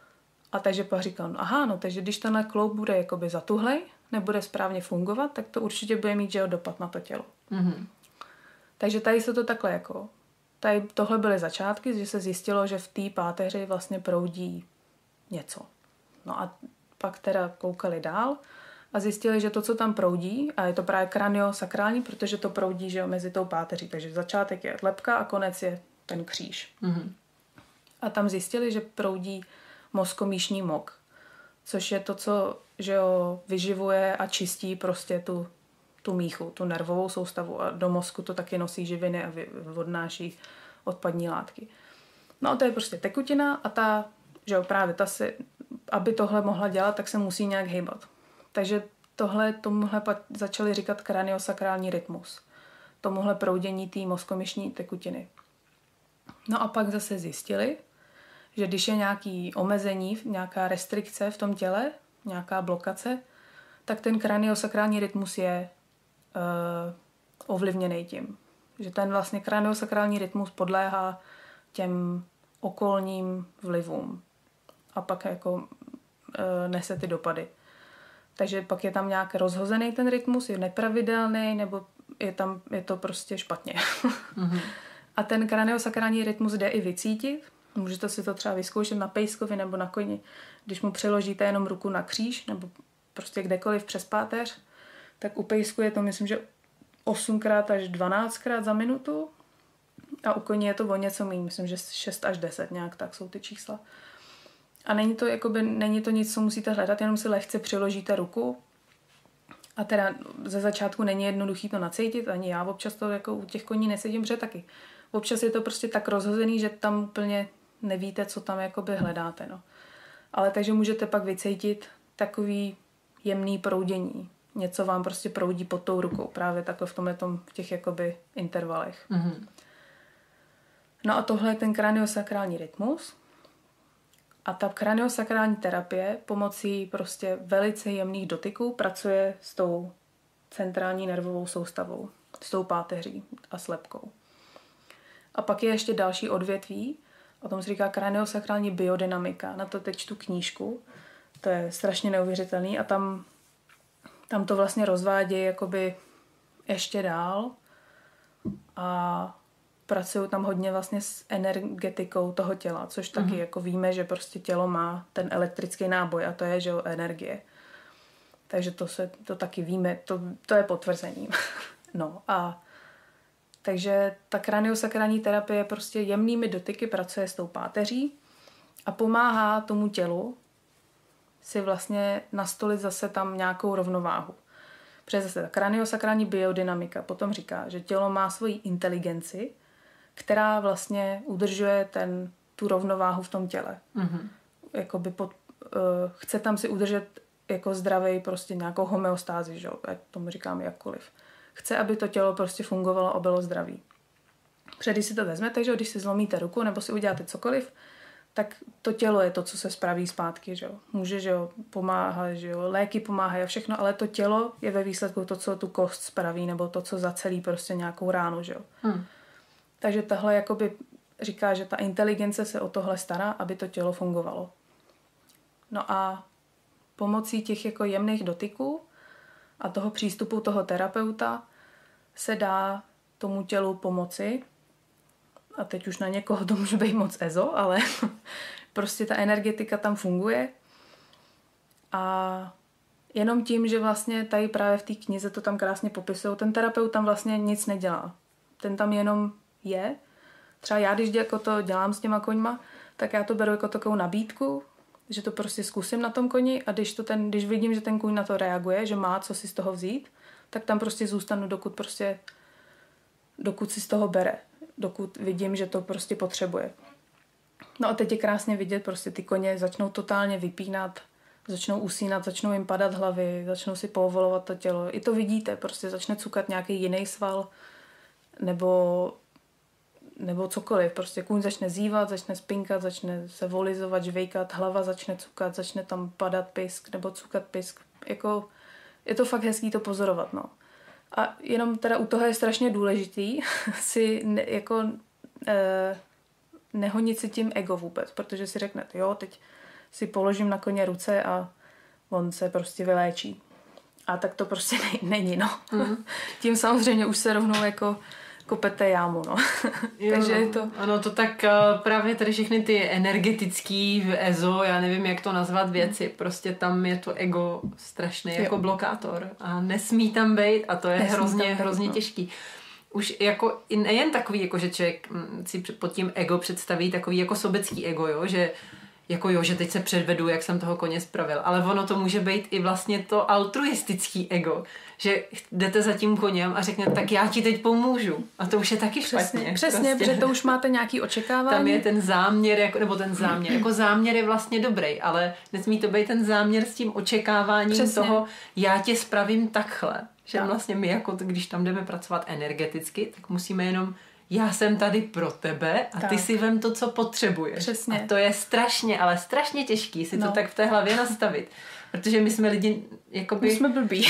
a takže pak říkal, no aha, no takže když tenhle kloub bude jakoby zatuhlej, nebude správně fungovat, tak to určitě bude mít, že jo, dopad na to tělo. Mm-hmm. Takže tady se to takhle jako, tady tohle byly začátky, že se zjistilo, že v té páteři vlastně proudí něco. No a pak teda koukali dál a zjistili, že to, co tam proudí, a je to právě kraniosakrální, protože to proudí, že jo, mezi tou páteří. Takže začátek je lebka a konec je ten kříž. Mm-hmm. A tam zjistili, že proudí mozkomíšní mok, což je to, co, že jo, vyživuje a čistí prostě tu, tu míchu, tu nervovou soustavu a do mozku to taky nosí živiny a odnáší odpadní látky. No a to je prostě tekutina a ta, že jo, právě ta se, aby tohle mohla dělat, tak se musí nějak hýbat. Takže tohle, tomuhle začali říkat kraniosakrální rytmus. Tomuhle proudění té mozkomyšní tekutiny. No a pak zase zjistili, že když je nějaký omezení, nějaká restrikce v tom těle, nějaká blokace, tak ten kraniosakrální rytmus je uh, ovlivněný tím. Že ten vlastně kraniosakrální rytmus podléhá těm okolním vlivům. A pak jako e, nese ty dopady. Takže pak je tam nějak rozhozený ten rytmus, je nepravidelný, nebo je tam, je to prostě špatně. Mm-hmm. A ten kraniosakrální rytmus jde i vycítit. Můžete si to třeba vyzkoušet na pejskovi nebo na koni. Když mu přeložíte jenom ruku na kříž, nebo prostě kdekoliv přes páteř, tak u pejsku je to, myslím, že osmkrát až dvanáctkrát za minutu a u koní je to o něco méně, myslím, že šest až deset nějak tak jsou ty čísla. A není to, jakoby, není to nic, co musíte hledat, jenom si lehce přiložíte ruku. A teda ze začátku není jednoduchý to nacítit, ani já občas to jako u těch koní necítím, protože taky. Občas je to prostě tak rozhozený, že tam úplně nevíte, co tam jakoby hledáte. No. Ale takže můžete pak vycítit takový jemný proudění. Něco vám prostě proudí pod tou rukou, právě takhle v tomhletom, v těch jakoby intervalech. Mm-hmm. No a tohle je ten kraniosakrální rytmus. A ta kraniosakrální terapie pomocí prostě velice jemných dotyků pracuje s tou centrální nervovou soustavou, s tou páteří a s lebkou. A pak je ještě další odvětví, o tom se říká kraniosakrální biodynamika. Na to teď čtu knížku, to je strašně neuvěřitelný a tam, tam to vlastně rozvádějí jakoby ještě dál a pracují tam hodně vlastně s energetikou toho těla, což taky mm-hmm. jako víme, že prostě tělo má ten elektrický náboj a to je, že jo, energie. Takže to, se, to taky víme, to, to je potvrzení. No a takže ta kraniosakrální terapie prostě jemnými dotyky pracuje s tou páteří a pomáhá tomu tělu si vlastně nastolit zase tam nějakou rovnováhu. Protože zase ta kraniosakrální biodynamika potom říká, že tělo má svoji inteligenci, která vlastně udržuje ten, tu rovnováhu v tom těle. Mm-hmm. Jakoby pod, uh, chce tam si udržet jako zdravej prostě nějakou homeostázi, že? Ať tomu říkáme jakkoliv. Chce, aby to tělo prostě fungovalo a bylo zdravý. Protože když si to vezmete, že když si zlomíte ruku nebo si uděláte cokoliv, tak to tělo je to, co se spraví zpátky. Že? Může, že jo, pomáhat, že jo, léky pomáhají a všechno, ale to tělo je ve výsledku to, co tu kost spraví nebo to, co zacelí prostě nějakou ránu. Že jo. Hmm. Takže tahle jakoby říká, že ta inteligence se o tohle stará, aby to tělo fungovalo. No a pomocí těch jako jemných dotyků a toho přístupu toho terapeuta se dá tomu tělu pomoci. A teď už na někoho to může být moc ezo, ale prostě ta energetika tam funguje. A jenom tím, že vlastně tady právě v té knize to tam krásně popisují, ten terapeut tam vlastně nic nedělá. Ten tam jenom je. Třeba já, když jako to dělám s těma koňma, tak já to beru jako takovou nabídku, že to prostě zkusím na tom koni a když, to ten, když vidím, že ten kůň na to reaguje, že má co si z toho vzít, tak tam prostě zůstanu, dokud prostě dokud si z toho bere. Dokud vidím, že to prostě potřebuje. No a teď je krásně vidět, prostě ty koně začnou totálně vypínat, začnou usínat, začnou jim padat hlavy, začnou si povolovat to tělo. I to vidíte, prostě začne cukat nějaký jiný sval, nebo, nebo cokoliv. Prostě kůň začne zívat, začne spinkat, začne se volizovat, žvejkat, hlava začne cukat, začne tam padat pisk, nebo cukat pisk. Jako, je to fakt hezký to pozorovat, no. A jenom teda u toho je strašně důležitý si ne, jako e, nehonit si tím ego vůbec, protože si řeknete, jo, teď si položím na koně ruce a on se prostě vyléčí. A tak to prostě ne, není, no. Mm. Tím samozřejmě už se rovnou jako kopete jámu, no. Jo, takže je to... Ano, to tak uh, právě tady všechny ty energetický ezo, já nevím, jak to nazvat věci, prostě tam je to ego strašný jo. jako blokátor a nesmí tam být a to je nesmí hrozně, být, hrozně no. těžký. Už jako nejen takový, jako že člověk si pod tím ego představí takový jako sobecký ego, jo, že jako jo, že teď se předvedu, jak jsem toho koně spravil, ale ono to může být i vlastně to altruistický ego, že jdete za tím koněm a řeknete, tak já ti teď pomůžu. A to už je taky špatně. Přesně, přesně prostě. Protože to už máte nějaký očekávání. Tam je ten záměr, jako, nebo ten záměr, jako záměr je vlastně dobrý, ale nesmí to být ten záměr s tím očekáváním přesně. toho, já tě spravím takhle. Že vlastně my, jako když tam jdeme pracovat energeticky, tak musíme jenom já jsem tady pro tebe a tak. ty si vem to, co potřebuješ. Přesně. A to je strašně, ale strašně těžký si no. to tak v té hlavě nastavit. Protože my jsme lidi, jakoby... My jsme blbí.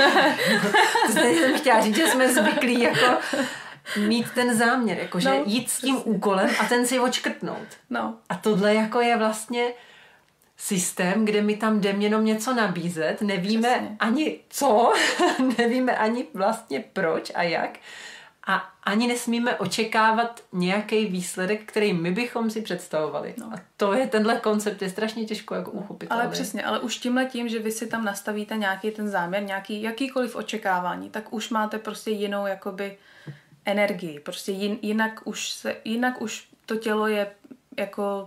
To jsem chtěla říct, že jsme zvyklí jako mít ten záměr, jakože no, jít s tím přesně. úkolem a ten si odškrtnout. No. A tohle jako je vlastně systém, kde my tam jdeme jenom něco nabízet, nevíme přesně. ani co, nevíme ani vlastně proč a jak. a ani nesmíme očekávat nějaký výsledek, který my bychom si představovali. No. A to je, tenhle koncept je strašně těžko jako uchopit. Ale přesně, ale už tímhle tím, že vy si tam nastavíte nějaký ten záměr, nějaký jakýkoliv očekávání, tak už máte prostě jinou jakoby energii. Prostě jin, jinak, už se, jinak už to tělo je jako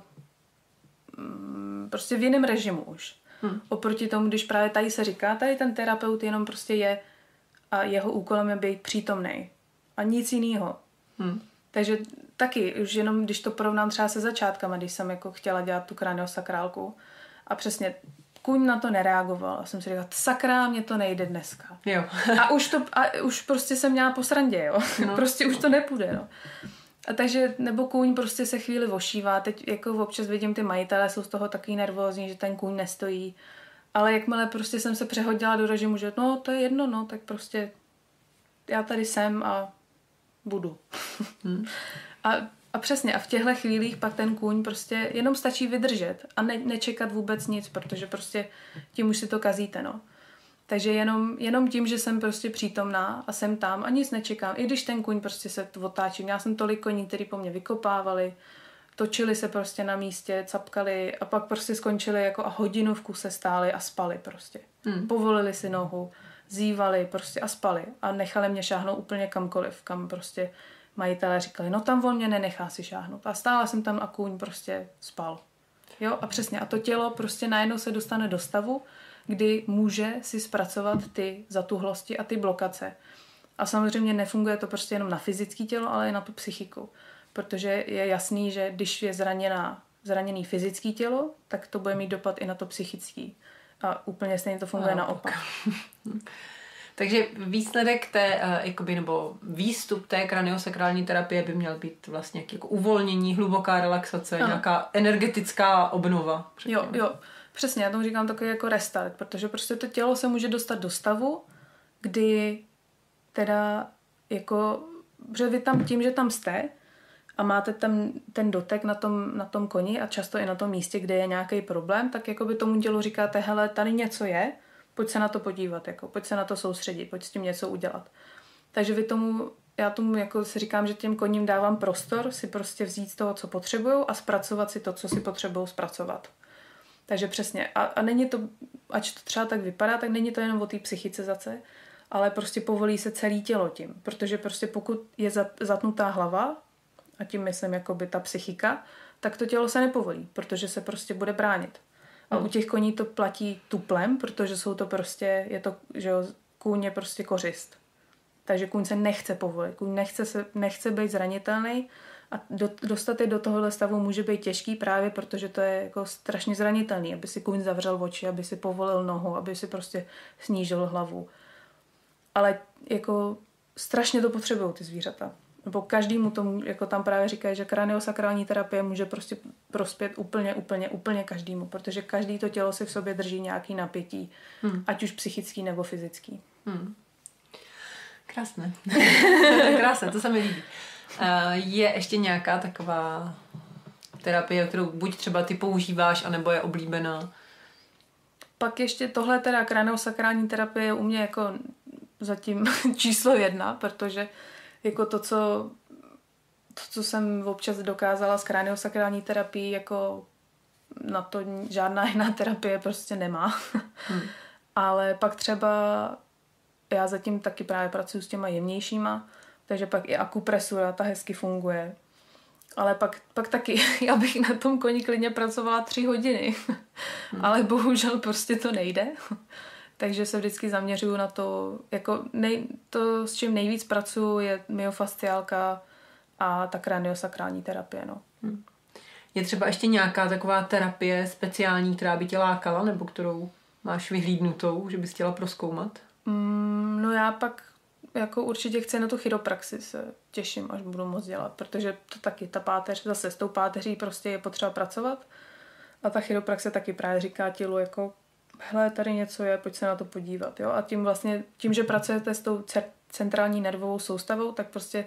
mm, prostě v jiném režimu už. Hmm. Oproti tomu, když právě tady se říká, tady ten terapeut jenom prostě je a jeho úkolem je být přítomnej. A nic jiného. Hmm. Takže taky, už jenom když to porovnám třeba se začátkama, když jsem jako chtěla dělat tu kraniosakrálku a přesně kůň na to nereagoval. A jsem si říkala, sakra, mě to nejde dneska. Jo. a, už to, a už prostě jsem měla po srandě, jo. No. Prostě už to nepůjde, no. A takže, nebo kůň prostě se chvíli vošívá. Teď jako občas vidím ty majitelé, jsou z toho taky nervózní, že ten kůň nestojí. Ale jakmile prostě jsem se přehodila do režimu, že no, to je jedno, no, tak prostě já tady jsem a budu. Hmm. a, a přesně, a v těchto chvílích pak ten kůň prostě jenom stačí vydržet a ne, nečekat vůbec nic, protože prostě tím už si to kazíte, no. Takže jenom, jenom tím, že jsem prostě přítomná a jsem tam a nic nečekám, i když ten kůň prostě se otáčí. Měla jsem tolik koní, který po mně vykopávali, točili se prostě na místě, capkali a pak prostě skončili jako a hodinu v kuse stáli a spali prostě. Hmm. Povolili si nohu, zívali prostě a spali a nechali mě šáhnout úplně kamkoliv, kam prostě majitelé říkali, no tam on mě nenechá si šáhnout. A stála jsem tam a kůň prostě spal. Jo, a přesně. A to tělo prostě najednou se dostane do stavu, kdy může si zpracovat ty zatuhlosti a ty blokace. A samozřejmě nefunguje to prostě jenom na fyzické tělo, ale i na tu psychiku. Protože je jasný, že když je zraněná, zraněný fyzické tělo, tak to bude mít dopad i na to psychické. A úplně stejně to funguje no, naopak. Takže výsledek té, jakoby, nebo výstup té kraniosakrální terapie by měl být vlastně jako uvolnění, hluboká relaxace, no. Nějaká energetická obnova. Jo, jo, přesně, já tomu říkám takový jako restart, protože prostě to tělo se může dostat do stavu, kdy teda jako, že vy tam tím, že tam jste a máte tam ten dotek na tom, na tom koni a často i na tom místě, kde je nějaký problém, tak jako by tomu tělu říkáte, hele, tady něco je, pojď se na to podívat, jako, pojď se na to soustředit, pojď s tím něco udělat. Takže vy tomu, já tomu jako si říkám, že těm koním dávám prostor si prostě vzít z toho, co potřebujou a zpracovat si to, co si potřebují zpracovat. Takže přesně. A, a není to, ač to třeba tak vypadá, tak není to jenom o té psychizace, ale prostě povolí se celé tělo tím. Protože prostě pokud je zatnutá hlava, a tím myslím jakoby ta psychika, tak to tělo se nepovolí, protože se prostě bude bránit. A u těch koní to platí tuplem, protože jsou to prostě, je to, že jo, kůň je prostě kořist. Takže kůň se nechce povolit. Kůň nechce, se, nechce být zranitelný a do, dostat je do tohohle stavu může být těžký právě, protože to je jako strašně zranitelný, aby si kůň zavřel oči, aby si povolil nohu, aby si prostě snížil hlavu. Ale jako strašně to potřebují ty zvířata. Nebo každému tomu, jako tam právě říkají, že kraniosakrální terapie může prostě prospět úplně, úplně, úplně každému, protože každý to tělo si v sobě drží nějaký napětí, hmm. ať už psychický nebo fyzický. Hmm. Krásné. Krásné, to se mi líbí. Je ještě nějaká taková terapie, kterou buď třeba ty používáš, anebo je oblíbená? Pak ještě tohle teda kraniosakrální terapie je u mě jako zatím číslo jedna, protože jako to, co, to, co jsem občas dokázala s kraniosakrální terapií, jako na to žádná jiná terapie prostě nemá. Hmm. Ale pak třeba já zatím taky právě pracuji s těma jemnějšíma, takže pak i akupresura, ta hezky funguje. Ale pak, pak taky, já bych na tom koni klidně pracovala tři hodiny. Hmm. Ale bohužel prostě to nejde. Takže se vždycky zaměřuju na to, jako nej, to, s čím nejvíc pracuji, je myofasciálka a ta kraniosakrální terapie. No. Hmm. Je třeba ještě nějaká taková terapie speciální, která by tě lákala, nebo kterou máš vyhlídnutou, že bys chtěla prozkoumat? Mm, no já pak jako určitě chci na tu chiropraxi, se těším, až budu moc dělat, protože to taky, ta páteř, zase s tou páteří prostě je potřeba pracovat a ta chiropraxe taky právě říká tělu jako hele, tady něco je, pojď se na to podívat, jo, a tím vlastně, tím, že pracujete s tou centrální nervovou soustavou, tak prostě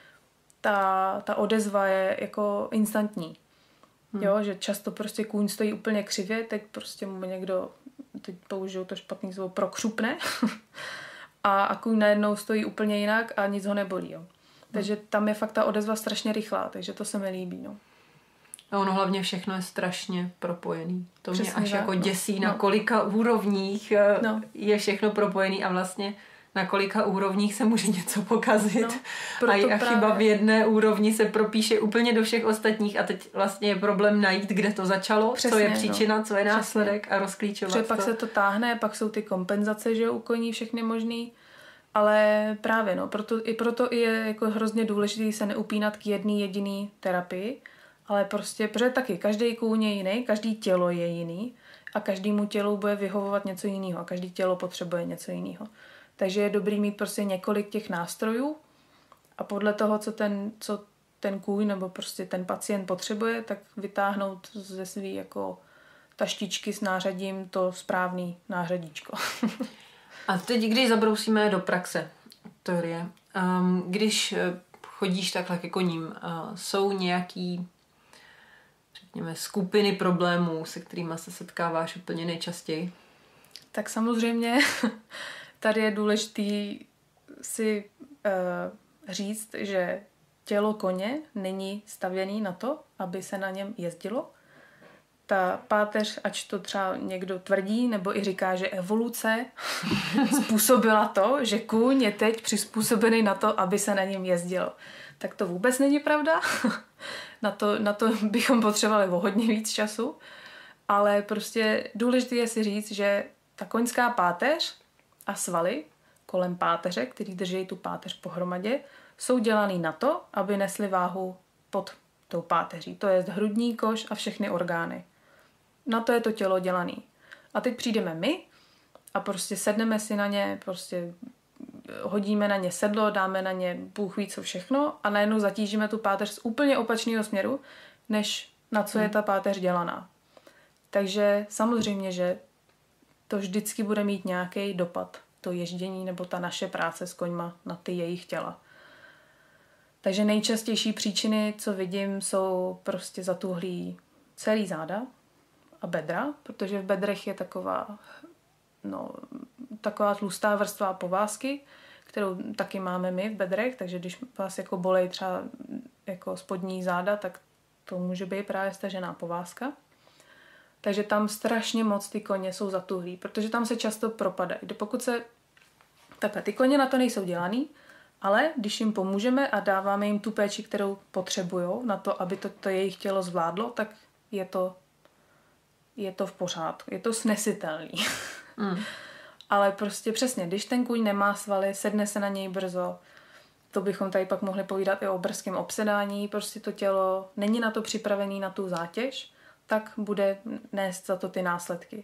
ta, ta odezva je jako instantní, hmm. jo, že často prostě kůň stojí úplně křivě, teď prostě mu někdo, teď použiju to špatný slovo, prokřupne a, a kůň najednou stojí úplně jinak a nic ho nebolí, jo. Takže tam je fakt ta odezva strašně rychlá, takže to se mi líbí, no. A ono hlavně všechno je strašně propojený. To mě Přesně až tak, jako no. děsí, na No. kolika úrovních No. je všechno propojený a vlastně na kolika úrovních se může něco pokazit. No, a, proto a chyba právě- v jedné úrovni se propíše úplně do všech ostatních a teď vlastně je problém najít, kde to začalo, Přesně, co je příčina, no. co je následek a rozklíčovat Protože pak to. se to táhne, pak jsou ty kompenzace, že jo, u koní všechny možný. Ale právě, no, proto, i proto je jako hrozně důležité se neupínat k jedné jediné terapii, ale prostě, protože taky každý kůň je jiný, každý tělo je jiný a každému tělu bude vyhovovat něco jiného a každý tělo potřebuje něco jiného. Takže je dobrý mít prostě několik těch nástrojů a podle toho, co ten, co ten kůň nebo prostě ten pacient potřebuje, tak vytáhnout ze svý jako taštičky s nářadím to správný nářadíčko. A teď, když zabrousíme do praxe, teorie, um, když eh, chodíš takhle ke koním, uh, jsou nějaký, řekněme, skupiny problémů, se kterými se setkáváš úplně nejčastěji? Tak samozřejmě tady je důležitý si uh, říct, že tělo koně není stavěný na to, aby se na něm jezdilo. Ta páteř, ač to třeba někdo tvrdí, nebo i říká, že evoluce způsobila to, že kůň je teď přizpůsobený na to, aby se na něm jezdilo. Tak to vůbec není pravda. na, to, na to bychom potřebovali o hodně víc času. Ale prostě důležité je si říct, že ta koňská páteř a svaly kolem páteře, který drží tu páteř pohromadě, jsou dělaný na to, aby nesli váhu pod tou páteří. To je hrudní koš a všechny orgány. Na to je to tělo dělaný. A teď přijdeme my a prostě sedneme si na ně, prostě hodíme na ně sedlo, dáme na ně bůh ví co všechno a najednou zatížíme tu páteř z úplně opačného směru, než na co je ta páteř dělaná. Takže samozřejmě, že to vždycky bude mít nějaký dopad, to ježdění nebo ta naše práce s koňma na ty jejich těla. Takže nejčastější příčiny, co vidím, jsou prostě zatuhlý celý záda a bedra, protože v bedrech je taková, no, taková tlustá vrstva povázky, kterou taky máme my v bedrech, takže když vás jako bolej třeba jako spodní záda, tak to může být právě stažená povázka. Takže tam strašně moc ty koně jsou zatuhlí, protože tam se často propadají. Pokud se takhle, ty koně na to nejsou dělaný, ale když jim pomůžeme a dáváme jim tu péči, kterou potřebujou na to, aby to, to jejich tělo zvládlo, tak je to, je to v pořádku. Je to snesitelný. Mm. Ale prostě přesně, když ten kůň nemá svaly, sedne se na něj brzo, to bychom tady pak mohli povídat i o brzkém obsedání, prostě to tělo není na to připravené na tu zátěž, tak bude nést za to ty následky.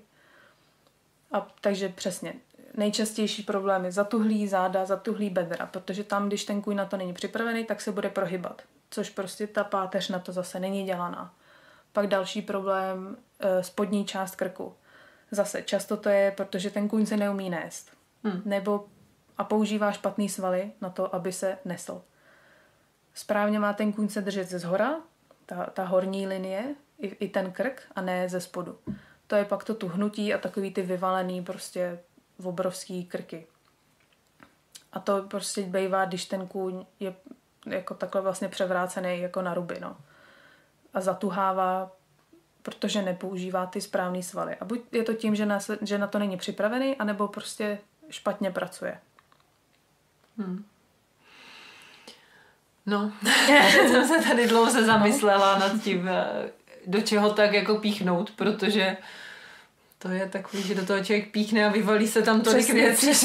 A takže přesně, nejčastější problém je zatuhlý záda, zatuhlý bedra, protože tam, když ten kůň na to není připravený, tak se bude prohybat, což prostě ta páteř na to zase není dělaná. Pak další problém, spodní část krku. Zase často to je, protože ten kůň se neumí nést. Hmm. Nebo a používá špatný svaly na to, aby se nesl. Správně má ten kůň se držet ze zhora, ta, ta horní linie, i, i ten krk, a ne ze spodu. To je pak to tuhnutí a takový ty vyvalený prostě obrovský krky. A to prostě bývá, když ten kůň je jako takhle vlastně převrácený jako na ruby, no. A zatuhává, protože nepoužívá ty správné svaly. A buď je to tím, že na, že na to není připravený, anebo prostě špatně pracuje. Hmm. No, já jsem se tady dlouze zamyslela nad tím, do čeho tak jako píchnout, protože to je takový, že do toho člověk píchne a vyvalí se tam tolik věcí.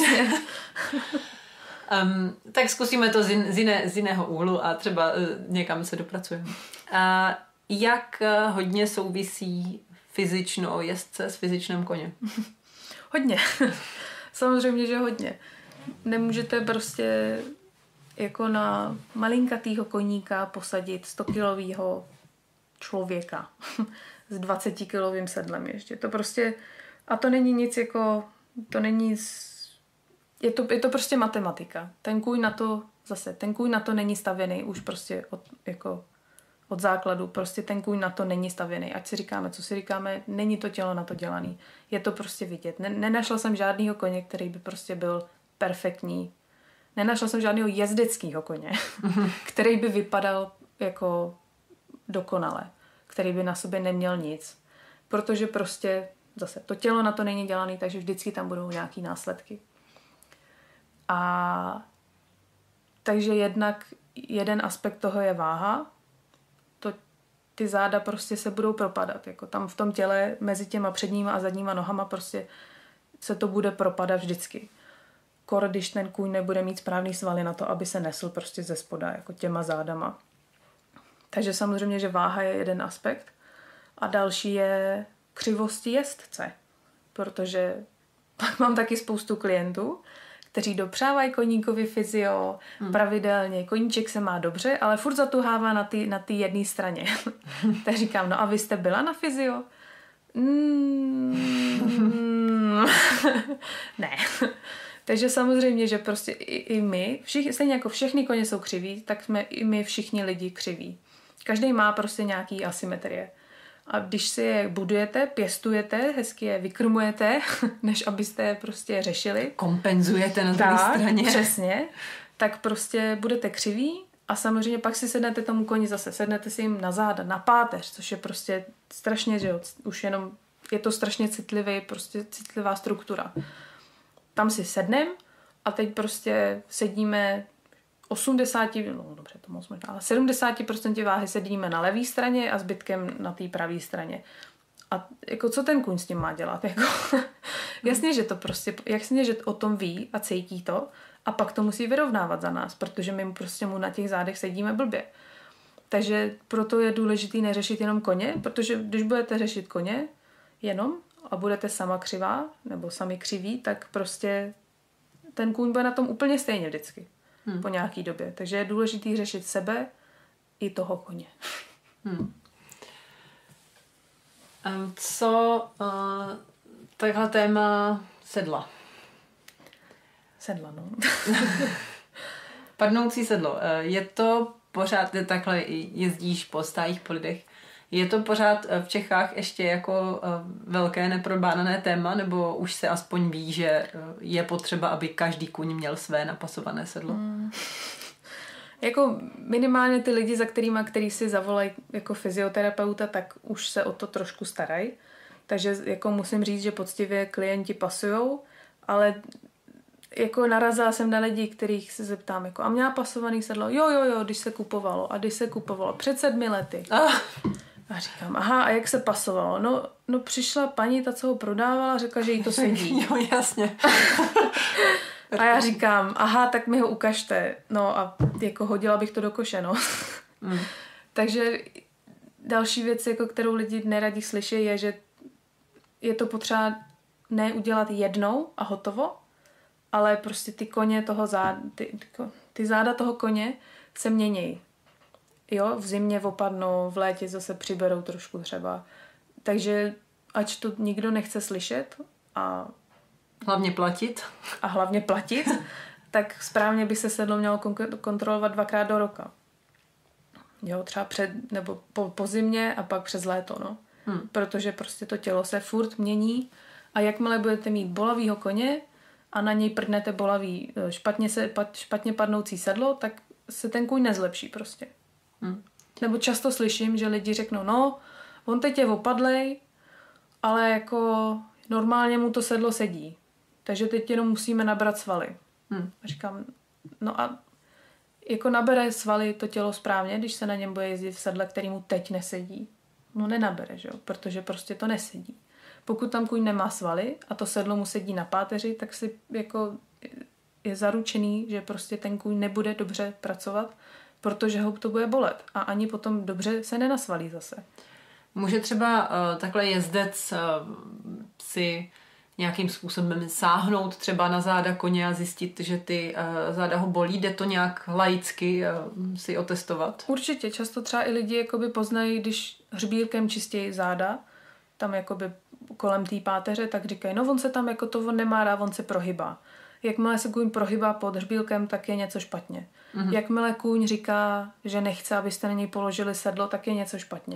um, tak zkusíme to z, in, z, jiné, z jiného úhlu a třeba uh, někam se dopracujeme. A jak uh, hodně souvisí fyzično jezdce s fyzičným koněm? Hodně. Samozřejmě, že hodně. Nemůžete prostě jako na malinkatýho koníka posadit stokilovýho člověka s dvacetikilovým sedlem ještě. To prostě, a to není nic jako, to není, je to, je to prostě matematika. Ten kůň na to, zase, ten kůň na to není stavěný už prostě od, jako od základu. Prostě ten kůň na to není stavěný. Ať si říkáme, co si říkáme, není to tělo na to dělaný. Je to prostě vidět. Nenašla jsem žádnýho koně, který by prostě byl perfektní nenašla jsem žádného jezdeckého koně, který by vypadal jako dokonale, který by na sobě neměl nic. Protože prostě zase to tělo na to není dělané, takže vždycky tam budou nějaký následky. A takže jednak jeden aspekt toho je váha. To, ty záda prostě se budou propadat. Jako tam v tom těle mezi těma předníma a zadníma nohama prostě se to bude propadat vždycky. Kor, když ten kůň nebude mít správný svaly na to, aby se nesl prostě ze spoda, jako těma zádama. Takže samozřejmě, že váha je jeden aspekt. A další je křivost jezdce. Protože pak mám taky spoustu klientů, kteří dopřávají koníkovi fyzio hmm. pravidelně. Koníček se má dobře, ale furt zatuhává na té na jedné straně. Tak říkám, no a vy jste byla na fyzio? Mm, ne. Takže samozřejmě, že prostě i, i my, všichni, stejně jako všechny koně jsou křiví, tak jsme i my všichni lidi křiví. Každý má prostě nějaký asymetrie. A když si je budujete, pěstujete, hezky je vykrmujete, než abyste je prostě řešili. Kompenzujete na druhé straně. Přesně. Tak prostě budete křiví a samozřejmě pak si sednete tomu koni zase. Sednete si jim na záda, na páteř, což je prostě strašně, že jo, už jenom je to strašně citlivý, prostě citlivá struktura. Tam si sednem a teď prostě sedíme osmdesát, no dobře, to moc možná, ale sedmdesát procent váhy sedíme na levé straně a zbytkem na té pravé straně. A jako co ten kůň s tím má dělat? Jako, jasně, že to prostě, jasně, že o tom ví a cítí to a pak to musí vyrovnávat za nás, protože my prostě mu na těch zádech sedíme blbě. Takže proto je důležité neřešit jenom koně, protože když budete řešit koně jenom a budete sama křivá nebo sami křiví, tak prostě ten kůň bude na tom úplně stejně vždycky. Hmm. Po nějaký době. Takže je důležité řešit sebe i toho koně. Hmm. Co uh, takhle téma sedla? Sedla, no. Padnoucí sedlo. Je to pořád, takhle jezdíš po stájích, po lidech, je to pořád v Čechách ještě jako velké neprobádané téma, nebo už se aspoň ví, že je potřeba, aby každý kůň měl své napasované sedlo? Hmm. Jako minimálně ty lidi, za kterýma, který si zavolají jako fyzioterapeuta, tak už se o to trošku starají. Takže jako musím říct, že poctivě klienti pasujou, ale jako narazila jsem na lidi, kterých se zeptám, jako a měla pasovaný sedlo? Jo, jo, jo, když se kupovalo. A když se kupovalo? Před sedmi lety. Ah. A říkám, aha, a jak se pasovalo? No, no přišla paní, ta, co ho prodávala, řekla, že jí to sedí. Jo, jasně. A já říkám, aha, tak mi ho ukažte. No a jako hodila bych to do koše, no. Mm. Takže další věc, jako kterou lidi neradi slyší, je, že je to potřeba ne udělat jednou a hotovo, ale prostě ty koně toho záda, ty, ty záda toho koně se měnějí. Jo, v zimě opadnou, v létě zase přiberou trošku třeba. Takže ať to nikdo nechce slyšet a hlavně platit. A hlavně platit, tak správně by se sedlo mělo kontrolovat dvakrát do roka. Jo, třeba před, nebo po, po zimě a pak přes léto, no. Hmm. Protože prostě to tělo se furt mění a jakmile budete mít bolavýho koně a na něj prdnete bolavý, špatně, se, špatně padnoucí sedlo, tak se ten kůň nezlepší prostě. Hmm. Nebo často slyším, že lidi řeknou, no, on teď je opadlej, ale jako normálně mu to sedlo sedí. Takže teď jenom musíme nabrat svaly. Hmm. A říkám, no a jako nabere svaly to tělo správně, když se na něm bude jezdit v sedle, který mu teď nesedí. No nenabere, že jo, protože prostě to nesedí. Pokud tam kůň nemá svaly a to sedlo mu sedí na páteři, tak si jako je zaručený, že prostě ten kůň nebude dobře pracovat, protože ho to bude bolet a ani potom dobře se nenasvalí zase. Může třeba uh, takhle jezdec uh, si nějakým způsobem sáhnout třeba na záda koně a zjistit, že ty uh, záda ho bolí, jde to nějak laicky uh, si otestovat? Určitě, často třeba i lidi jakoby poznají, když hřbírkem čistějí záda, tam jakoby kolem té páteře, tak říkají, no on se tam jako to on nemá rád, on se prohybá. Jakmile se kůň prohybá pod hřbílkem, tak je něco špatně. Mm-hmm. Jakmile kůň říká, že nechce, abyste na něj položili sedlo, tak je něco špatně.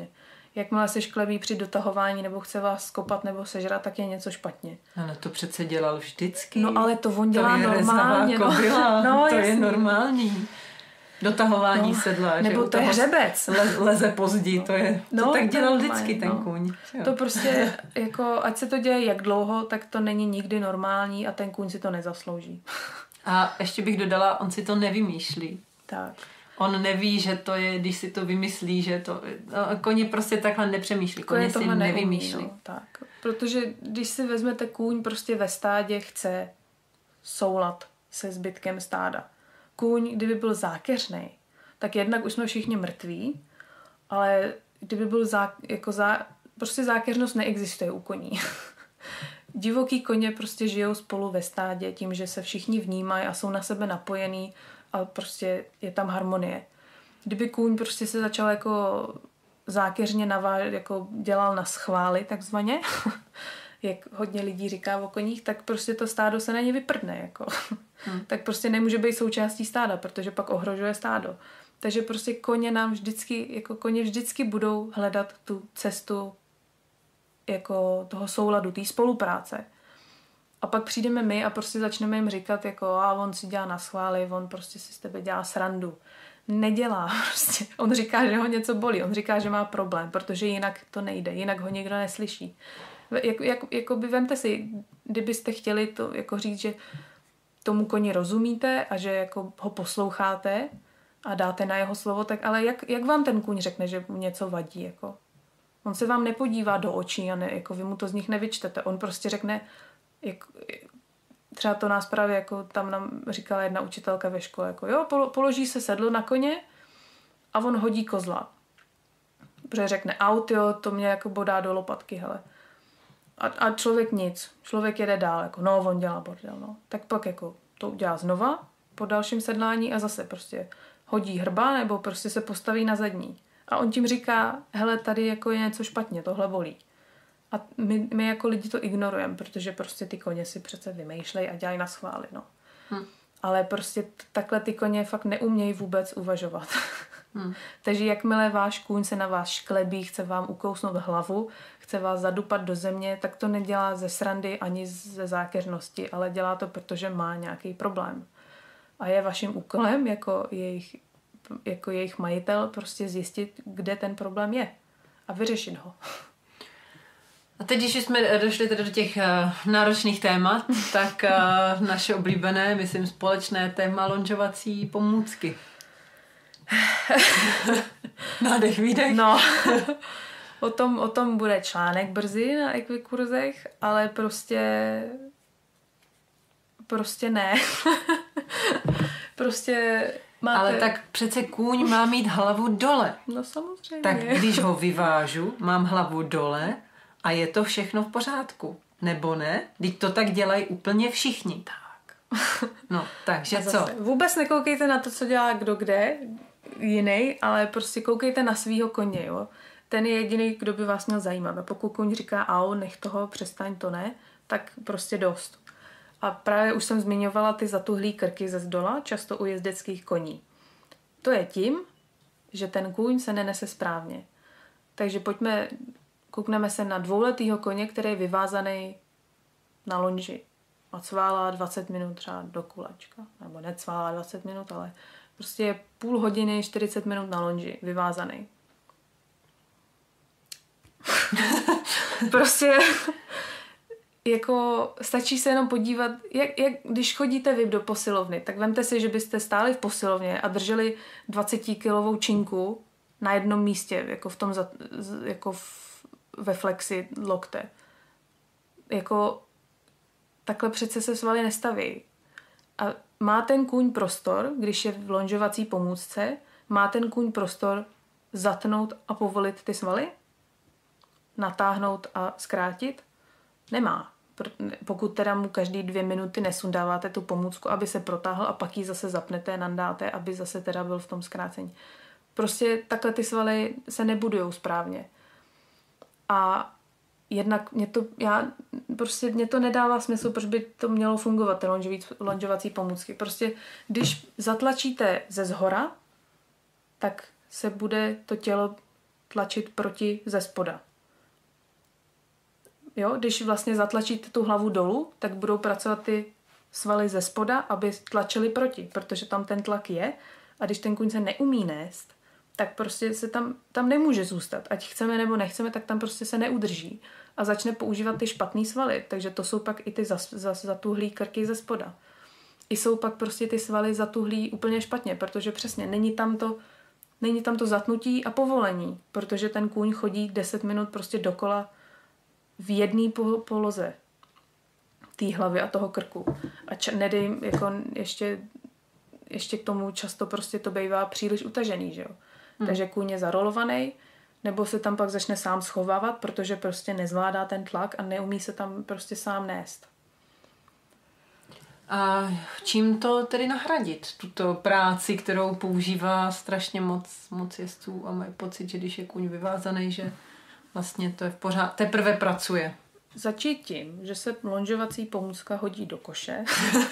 Jakmile se šklebí při dotahování nebo chce vás skopat nebo sežrat, tak je něco špatně. Ale to přece dělal vždycky. No ale to on dělá to je normálně. No. no, to jasný. je normální. Dotahování no, sedla. Nebo že to je hřebec. Le, leze pozdí, to je. No, to tak dělal to vždycky ten no. kůň. Jo. To prostě, jako, ať se to děje jak dlouho, tak to není nikdy normální a ten kůň si to nezaslouží. A ještě bych dodala, on si to nevymýšlí. Tak. On neví, že to je, když si to vymyslí, že to... No, koni prostě takhle nepřemýšlí, koni si nevymýšlí. Neumí, no, tak. Protože když si vezmete kůň, prostě ve stádě chce soulad se zbytkem stáda. Kůň, kdyby byl zákeřnej, tak jednak už jsme všichni mrtví, ale kdyby byl zá, jako zá, prostě zákeřnost neexistuje u koní. Divoký koně prostě žijou spolu ve stádě tím, že se všichni vnímají a jsou na sebe napojení a prostě je tam harmonie. Kdyby kůň prostě se začal jako zákeřně navážet, jako dělal na schvály takzvaně, jak hodně lidí říká o koních, tak prostě to stádo se na ně vyprdne. Jako. Hmm. Tak prostě nemůže být součástí stáda, protože pak ohrožuje stádo. Takže prostě koně nám vždycky, jako koně vždycky budou hledat tu cestu jako toho souladu, té spolupráce. A pak přijdeme my a prostě začneme jim říkat, jako a on si dělá na schvály, on prostě si z tebe dělá srandu. Nedělá prostě. On říká, že ho něco bolí, on říká, že má problém, protože jinak to nejde, jinak ho někdo neslyší. Jak, jak, jako by vemte si, kdybyste chtěli to jako říct, že tomu koni rozumíte a že jako ho posloucháte a dáte na jeho slovo, tak ale jak, jak vám ten kůň řekne, že mu něco vadí? Jako? On se vám nepodívá do očí a ne, jako vy mu to z nich nevyčtete. On prostě řekne, jak, třeba to nás právě jako tam nám říkala jedna učitelka ve škole, jako jo, položí se sedlo na koně a on hodí kozla. Protože řekne aut, jo, to mě jako bodá do lopatky, hele. A, a člověk nic. Člověk jede dál, jako no, on dělá bordel, no. Tak pak jako to udělá znova po dalším sedlání a zase prostě hodí hrba nebo prostě se postaví na zadní. A on tím říká, hele, tady jako je něco špatně, tohle bolí. A my, my jako lidi to ignorujeme, protože prostě ty koně si přece vymýšlejí a dělají na schvály, no. Hm. Ale prostě t- takhle ty koně fakt neumějí vůbec uvažovat. Hmm. Takže jakmile váš kůň se na vás šklebí, chce vám ukousnout hlavu, chce vás zadupat do země, tak to nedělá ze srandy ani ze zákeřnosti, ale dělá to, protože má nějaký problém. A je vaším úkolem jako jejich, jako jejich majitel prostě zjistit, kde ten problém je a vyřešit ho. A teď, když jsme došli tedy do těch uh, náročných témat, tak uh, naše oblíbené, myslím, společné téma lonžovací pomůcky. Nádech, výdech. No, o tom, o tom bude článek brzy na Equikurzech, ale prostě prostě ne. prostě máte... Ale tak přece kůň má mít hlavu dole. No samozřejmě. Tak když ho vyvážu, mám hlavu dole a je to všechno v pořádku. Nebo ne? Teď to tak dělají úplně všichni. Tak. No, takže co? Vůbec nekoukejte na to, co dělá kdo kde, jiný, ale prostě koukejte na svýho koně, jo. Ten je jediný, kdo by vás měl zajímat. A pokud koň říká au, nech toho, přestaň, to ne, tak prostě dost. A právě už jsem zmiňovala ty zatuhlý krky ze zdola, často u jezdeckých koní. To je tím, že ten kůň se nenese správně. Takže pojďme, koukneme se na dvouletýho koně, který je vyvázaný na lonži. A cválá dvacet minut třeba do kulečka. Nebo necválá dvacet minut, ale prostě je půl hodiny, čtyřicet minut na lonži, vyvázaný. prostě jako stačí se jenom podívat, jak, jak, když chodíte vy do posilovny, tak vemte si, že byste stáli v posilovně a drželi dvacetikilovou činku na jednom místě, jako v tom, jako v, ve flexi lokte. Jako takhle přece se svaly nestaví. A má ten kůň prostor, když je v lonžovací pomůcce, má ten kůň prostor zatnout a povolit ty svaly? Natáhnout a zkrátit? Nemá. Pokud teda mu každý dvě minuty nesundáváte tu pomůcku, aby se protáhl a pak ji zase zapnete, nandáte, aby zase teda byl v tom zkrácení. Prostě takhle ty svaly se nebudujou správně. A jednak mě to, já, prostě mě to nedává smysl, proč by to mělo fungovat, ty lonžovací pomůcky. Prostě když zatlačíte ze zhora, tak se bude to tělo tlačit proti ze spoda. Jo, když vlastně zatlačíte tu hlavu dolů, tak budou pracovat ty svaly ze spoda, aby tlačili proti, protože tam ten tlak je a když ten kůň se neumí nést, tak prostě se tam, tam nemůže zůstat. Ať chceme nebo nechceme, tak tam prostě se neudrží a začne používat ty špatný svaly, takže to jsou pak i ty zatuhlý krky ze spoda. I jsou pak prostě ty svaly zatuhlý úplně špatně, protože přesně není tam to, není tam to zatnutí a povolení, protože ten kůň chodí deset minut prostě dokola v jedné poloze té hlavy a toho krku. A č- nedej, jako ještě, ještě k tomu často prostě to bývá příliš utažený, že jo. Hmm. Takže kůň je zarolovaný, nebo se tam pak začne sám schovávat, protože prostě nezvládá ten tlak a neumí se tam prostě sám nést. A čím to tedy nahradit? Tuto práci, kterou používá strašně moc, moc jezdců a mají pocit, že když je kůň vyvázaný, že vlastně to je v pořád, teprve pracuje. Začít tím, že se lonžovací pomůcka hodí do koše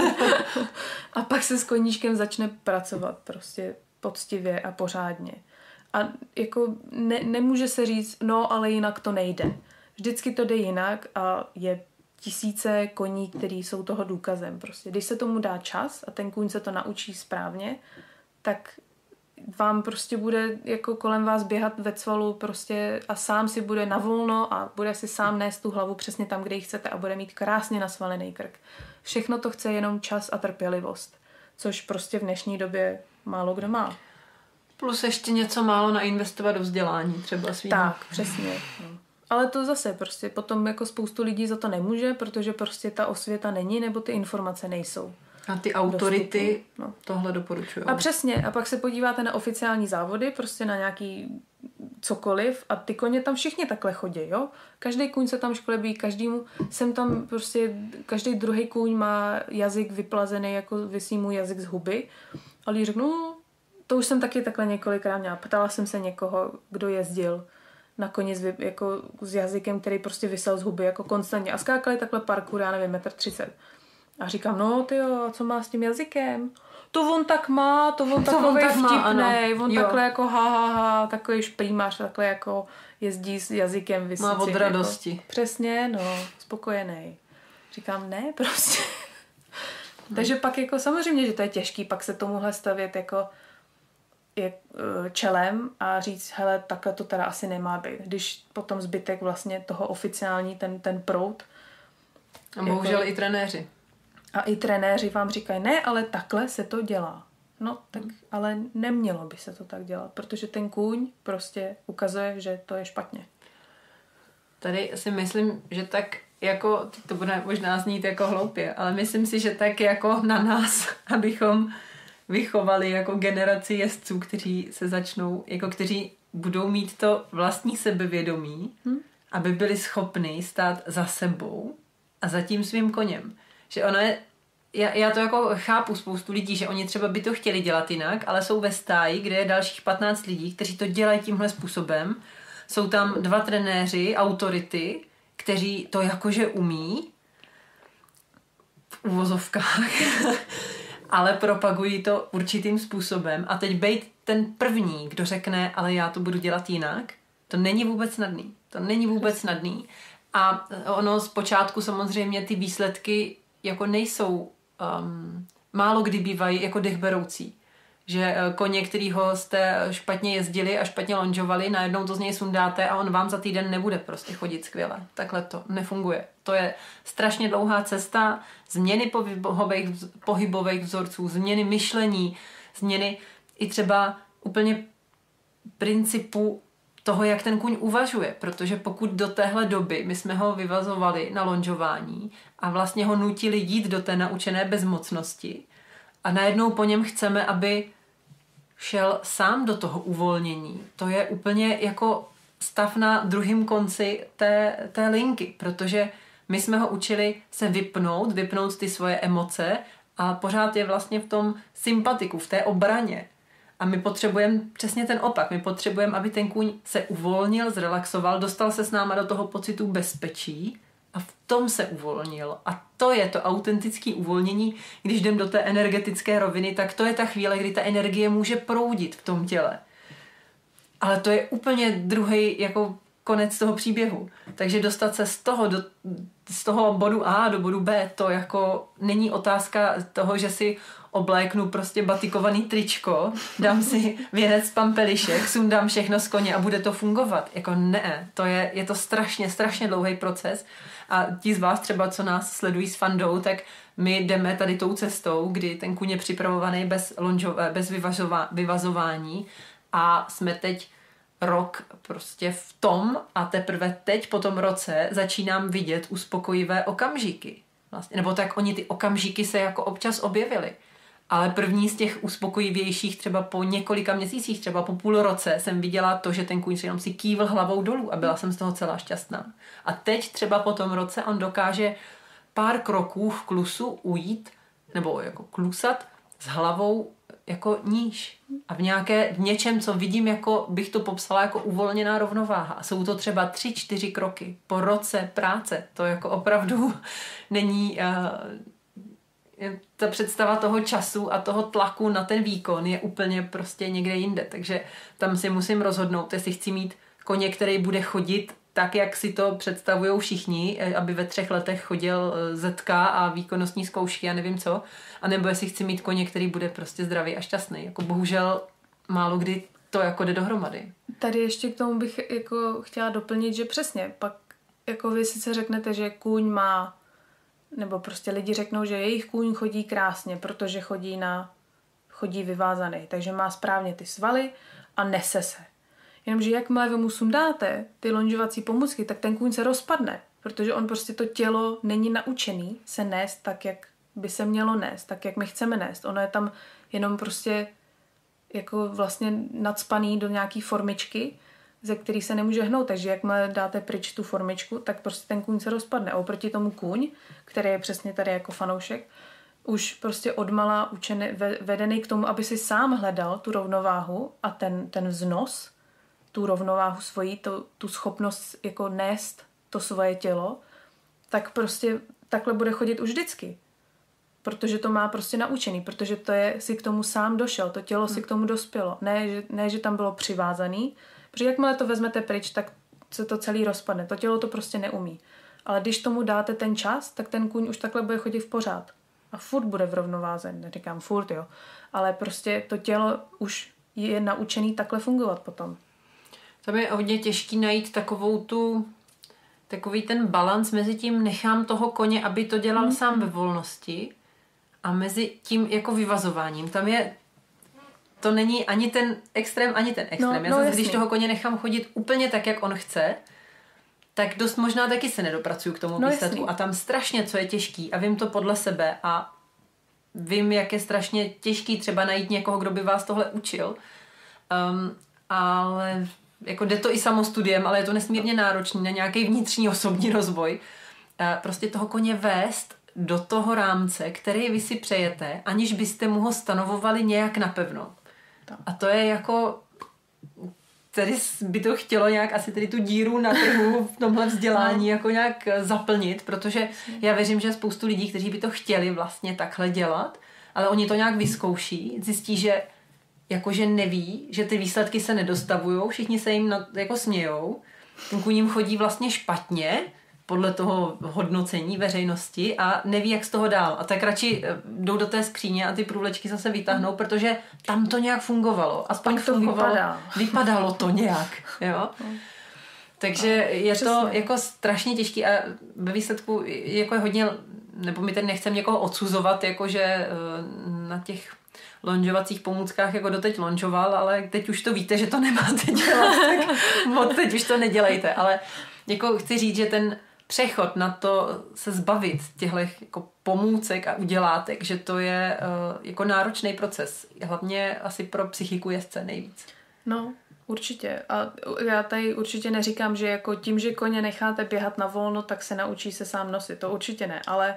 a pak se s koníčkem začne pracovat prostě poctivě a pořádně. A jako ne, nemůže se říct, no ale jinak to nejde. Vždycky to jde jinak a je tisíce koní, který jsou toho důkazem. Prostě když se tomu dá čas a ten kůň se to naučí správně, tak vám prostě bude jako kolem vás běhat ve cvalu prostě a sám si bude navolno a bude si sám nést tu hlavu přesně tam, kde ji chcete a bude mít krásně nasvalený krk. Všechno to chce jenom čas a trpělivost, což prostě v dnešní době málo kdo má. Plus ještě něco málo nainvestovat do vzdělání třeba svým. Tak, přesně. No. Ale to zase prostě potom jako spoustu lidí za to nemůže, protože prostě ta osvěta není nebo ty informace nejsou. A ty autority no. tohle doporučují. A přesně. A pak se podíváte na oficiální závody, prostě na nějaký cokoliv a ty koně tam všichni takhle chodí, jo. Každý kůň se tam školebí, každému jsem tam prostě, každý druhý kůň má jazyk vyplazený, jako visí mu jazyk z huby. A lidi řeknou, no, to už jsem taky takhle několikrát měla. Ptala jsem se někoho, kdo jezdil na koni s, jako, s jazykem, který prostě visel z huby, jako konstantně. A skákali takhle parkour, já nevím, metr třicet. A říkám, no tyjo, co má s tím jazykem? To on tak má, to on takovej tak vtipnej, má, on jo. takhle jako ha, ha, ha, takový šprýmař, takhle jako jezdí s jazykem visícím. Má od radosti. Jako, přesně, no, spokojený. Říkám, ne, prostě. Hmm. Takže pak jako samozřejmě, že to je těžký, pak se tomuhle stavět jako je, čelem a říct, hele, takhle to teda asi nemá být. Když potom zbytek vlastně toho oficiální, ten, ten proud. A bohužel jako, i trenéři. A i trenéři vám říkají, ne, ale takhle se to dělá. No, tak hmm. ale nemělo by se to tak dělat, protože ten kůň prostě ukazuje, že to je špatně. Tady si myslím, že tak jako, to bude možná znít jako hloupě, ale myslím si, že tak jako na nás, abychom vychovali jako generaci jezdců, kteří se začnou, jako kteří budou mít to vlastní sebevědomí, hmm. aby byli schopni stát za sebou a za tím svým koněm. Že ono je, já, já to jako chápu spoustu lidí, že oni třeba by to chtěli dělat jinak, ale jsou ve stáji, kde je dalších patnáct lidí, kteří to dělají tímhle způsobem. Jsou tam dva trenéři, autority, kteří to jakože umí v uvozovkách, ale propagují to určitým způsobem. A teď bejt ten první, kdo řekne, ale já to budu dělat jinak, to není vůbec snadný. To není vůbec snadný. A ono zpočátku samozřejmě ty výsledky jako nejsou, um, málo kdy bývají jako dechberoucí. Že koně, kterýho jste špatně jezdili a špatně lonžovali, najednou to z něj sundáte a on vám za týden nebude prostě chodit skvěle. Takhle to nefunguje. To je strašně dlouhá cesta změny pohybových, pohybových vzorců, změny myšlení, změny i třeba úplně principu toho, jak ten kůň uvažuje, protože pokud do téhle doby my jsme ho vyvazovali na lonžování a vlastně ho nutili jít do té naučené bezmocnosti a najednou po něm chceme, aby šel sám do toho uvolnění. To je úplně jako stav na druhém konci té, té linky, protože my jsme ho učili se vypnout, vypnout ty svoje emoce a pořád je vlastně v tom sympatiku, v té obraně. A my potřebujeme přesně ten opak. My potřebujeme, aby ten kůň se uvolnil, zrelaxoval, dostal se s náma do toho pocitu bezpečí a v tom se uvolnil. A to je to autentické uvolnění. Když jdem do té energetické roviny, tak to je ta chvíle, kdy ta energie může proudit v tom těle. ale to je úplně druhý jako konec toho příběhu. Takže dostat se z toho, do, z toho bodu A do bodu B, to jako není otázka toho, že si obléknu prostě batikovaný tričko, dám si věnec pampelišek, sundám všechno z koně a bude to fungovat. Jako ne, to je, je to strašně, strašně dlouhý proces a ti z vás třeba, co nás sledují s Fandou, tak my jdeme tady tou cestou, kdy ten kůň je připravovaný bez, lonžové, bez vyvazova, vyvazování a jsme teď rok prostě v tom a teprve teď po tom roce začínám vidět uspokojivé okamžiky. Vlastně. Nebo tak oni ty okamžiky se jako občas objevily. Ale první z těch uspokojivějších třeba po několika měsících, třeba po půl roce jsem viděla to, že ten kůň si jenom si kývl hlavou dolů a byla jsem z toho celá šťastná. A teď třeba po tom roce on dokáže pár kroků v klusu ujít, nebo jako klusat s hlavou jako níž. A v nějaké, v něčem, co vidím, jako bych to popsala jako uvolněná rovnováha. A jsou to třeba tři, čtyři kroky po roce práce. To jako opravdu není... Uh, ta představa toho času a toho tlaku na ten výkon je úplně prostě někde jinde. Takže tam si musím rozhodnout, jestli chci mít koně, který bude chodit tak, jak si to představují všichni, aby ve třech letech chodil zetka a výkonnostní zkoušky a nevím co, anebo jestli chci mít koně, který bude prostě zdravý a šťastný. Jako bohužel málo kdy to jako jde dohromady. Tady ještě k tomu bych jako chtěla doplnit, že přesně, pak jako vy sice řeknete, že kůň má, nebo prostě lidi řeknou, že jejich kůň chodí krásně, protože chodí na chodí vyvázaný, takže má správně ty svaly a nese se. Jenomže jakmile vy mu sundáte ty lonžovací pomůcky, tak ten kůň se rozpadne, protože on prostě to tělo není naučený se nést tak, jak by se mělo nést, tak, jak my chceme nést. Ono je tam jenom prostě jako vlastně nacpaný do nějaký formičky, ze který se nemůže hnout, takže jakmile dáte pryč tu formičku, tak prostě ten kůň se rozpadne. A oproti tomu kůň, který je přesně tady jako fanoušek, už prostě odmala učený, vedený k tomu, aby si sám hledal tu rovnováhu a ten, ten vznos, tu rovnováhu svojí, tu, tu schopnost jako nést to svoje tělo, tak prostě takhle bude chodit už vždycky. Protože to má prostě naučený, protože to je, si k tomu sám došel, to tělo si k tomu dospělo. Ne, že, ne, že tam bylo přivázaný, protože jakmile to vezmete pryč, tak se to celý rozpadne. To tělo to prostě neumí. Ale když tomu dáte ten čas, tak ten kůň už takhle bude chodit v pořád. A furt bude v rovnováze, neříkám furt, jo. Ale prostě to tělo už je naučený takhle fungovat potom. Tam je hodně těžký najít takovou tu, takový ten balans mezi tím nechám toho koně, aby to dělal mm. sám ve volnosti a mezi tím jako vyvazováním. Tam je, to není ani ten extrém, ani ten extrém. No, Já no, zase, když toho koně nechám chodit úplně tak, jak on chce, tak dost možná taky se nedopracuju k tomu no, výsledku. Jasný. A tam strašně, co je těžký a vím to podle sebe a vím, jak je strašně těžký třeba najít někoho, kdo by vás tohle učil. Um, ale jako jde to i samostudiem, ale je to nesmírně náročný na nějaký vnitřní osobní rozvoj. Prostě toho koně vést do toho rámce, který vy si přejete, aniž byste mu ho stanovovali nějak napevno. A to je jako... Tady by to chtělo nějak asi tady tu díru na trhu v tomhle vzdělání jako nějak zaplnit, protože já věřím, že spoustu lidí, kteří by to chtěli vlastně takhle dělat, ale oni to nějak vyzkouší, zjistí, že jakože neví, že ty výsledky se nedostavujou, všichni se jim na, jako smějou, ten kůň jim chodí vlastně špatně, podle toho hodnocení veřejnosti a neví, jak z toho dál. A tak radši jdou do té skříně a ty průvlečky zase vytáhnou, protože tam to nějak fungovalo. Aspoň to fungovalo. Vypadá. Vypadalo to nějak. Jo? Takže je to jako strašně těžký a ve výsledku jako je hodně, nebo my tady nechceme někoho odsuzovat, jakože na těch lonžovacích pomůckách jako doteď lonžoval, ale teď už to víte, že to nemáte dělat, tak od teď už to nedělejte. Ale jako chci říct, že ten přechod na to se zbavit těchto jako pomůcek a udělátek, že to je uh, jako náročný proces. Hlavně asi pro psychiku jezdce nejvíc. No, určitě. A já tady určitě neříkám, že jako tím, že koně necháte běhat na volno, tak se naučí se sám nosit. To určitě ne, ale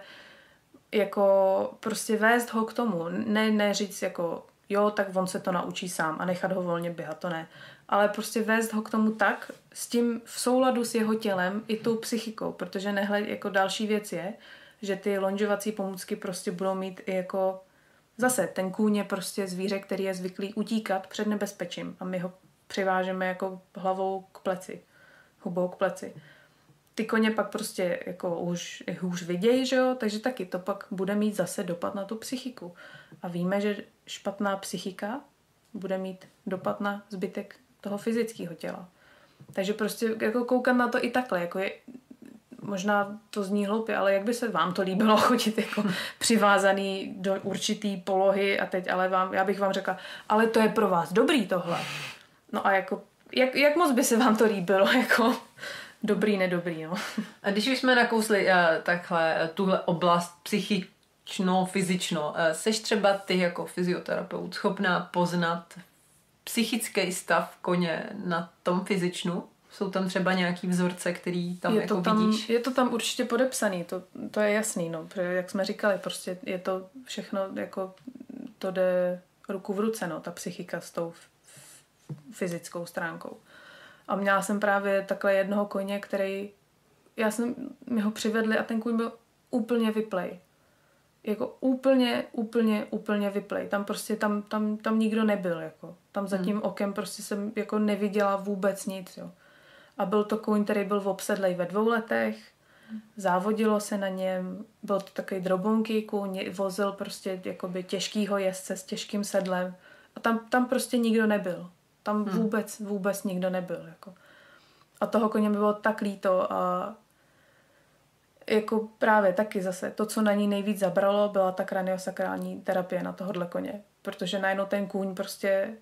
jako prostě vést ho k tomu. Ne, ne říct jako jo, tak on se to naučí sám a nechat ho volně běhat, to ne. Ale prostě vést ho k tomu tak, s tím v souladu s jeho tělem i tou psychikou, protože nehled, jako další věc je, že ty lonžovací pomůcky prostě budou mít i jako zase ten kůň je prostě zvíře, který je zvyklý utíkat před nebezpečím a my ho přivážeme jako hlavou k pleci, hubou k pleci. Ty koně pak prostě jako už hůř vidějí, že jo, takže taky to pak bude mít zase dopad na tu psychiku. A víme, že špatná psychika bude mít dopad na zbytek toho fyzického těla. Takže prostě jako koukat na to i takhle, jako je, možná to zní hloupě, ale jak by se vám to líbilo chodit jako přivázaný do určitý polohy a teď, ale vám, já bych vám řekla, ale to je pro vás dobrý tohle. No a jako, jak, jak moc by se vám to líbilo, jako dobrý, nedobrý, no. A když už jsme nakousli uh, takhle tuhle oblast psychično, fyzično, uh, seš třeba ty jako fyzioterapeut schopná poznat psychický stav koně na tom fyzičnu? Jsou tam třeba nějaký vzorce, který tam je jako to tam, vidíš? Je to tam určitě podepsaný, to, to je jasný, no. Protože jak jsme říkali, prostě je to všechno, jako to jde ruku v ruce, no, ta psychika s tou fyzickou stránkou. A měla jsem právě takhle jednoho koně, který, já jsem mi ho přivedli a ten kůň byl úplně vyplej. Jako úplně, úplně, úplně vyplej. Tam prostě, tam, tam, tam nikdo nebyl, jako. Tam za tím hmm. okem prostě jsem jako neviděla vůbec nic, jo. A byl to kůň, který byl obsedlej ve dvou letech, závodilo se na něm, byl to takový drobonký kůň, vozil prostě jakoby těžkýho jezdce s těžkým sedlem a tam, tam prostě nikdo nebyl. Tam vůbec, vůbec nikdo nebyl. Jako. A toho koně mi bylo tak líto a jako právě taky zase to, co na ní nejvíc zabralo, byla ta kraniosakrální terapie na tohohle koně. Protože najednou ten kůň prostě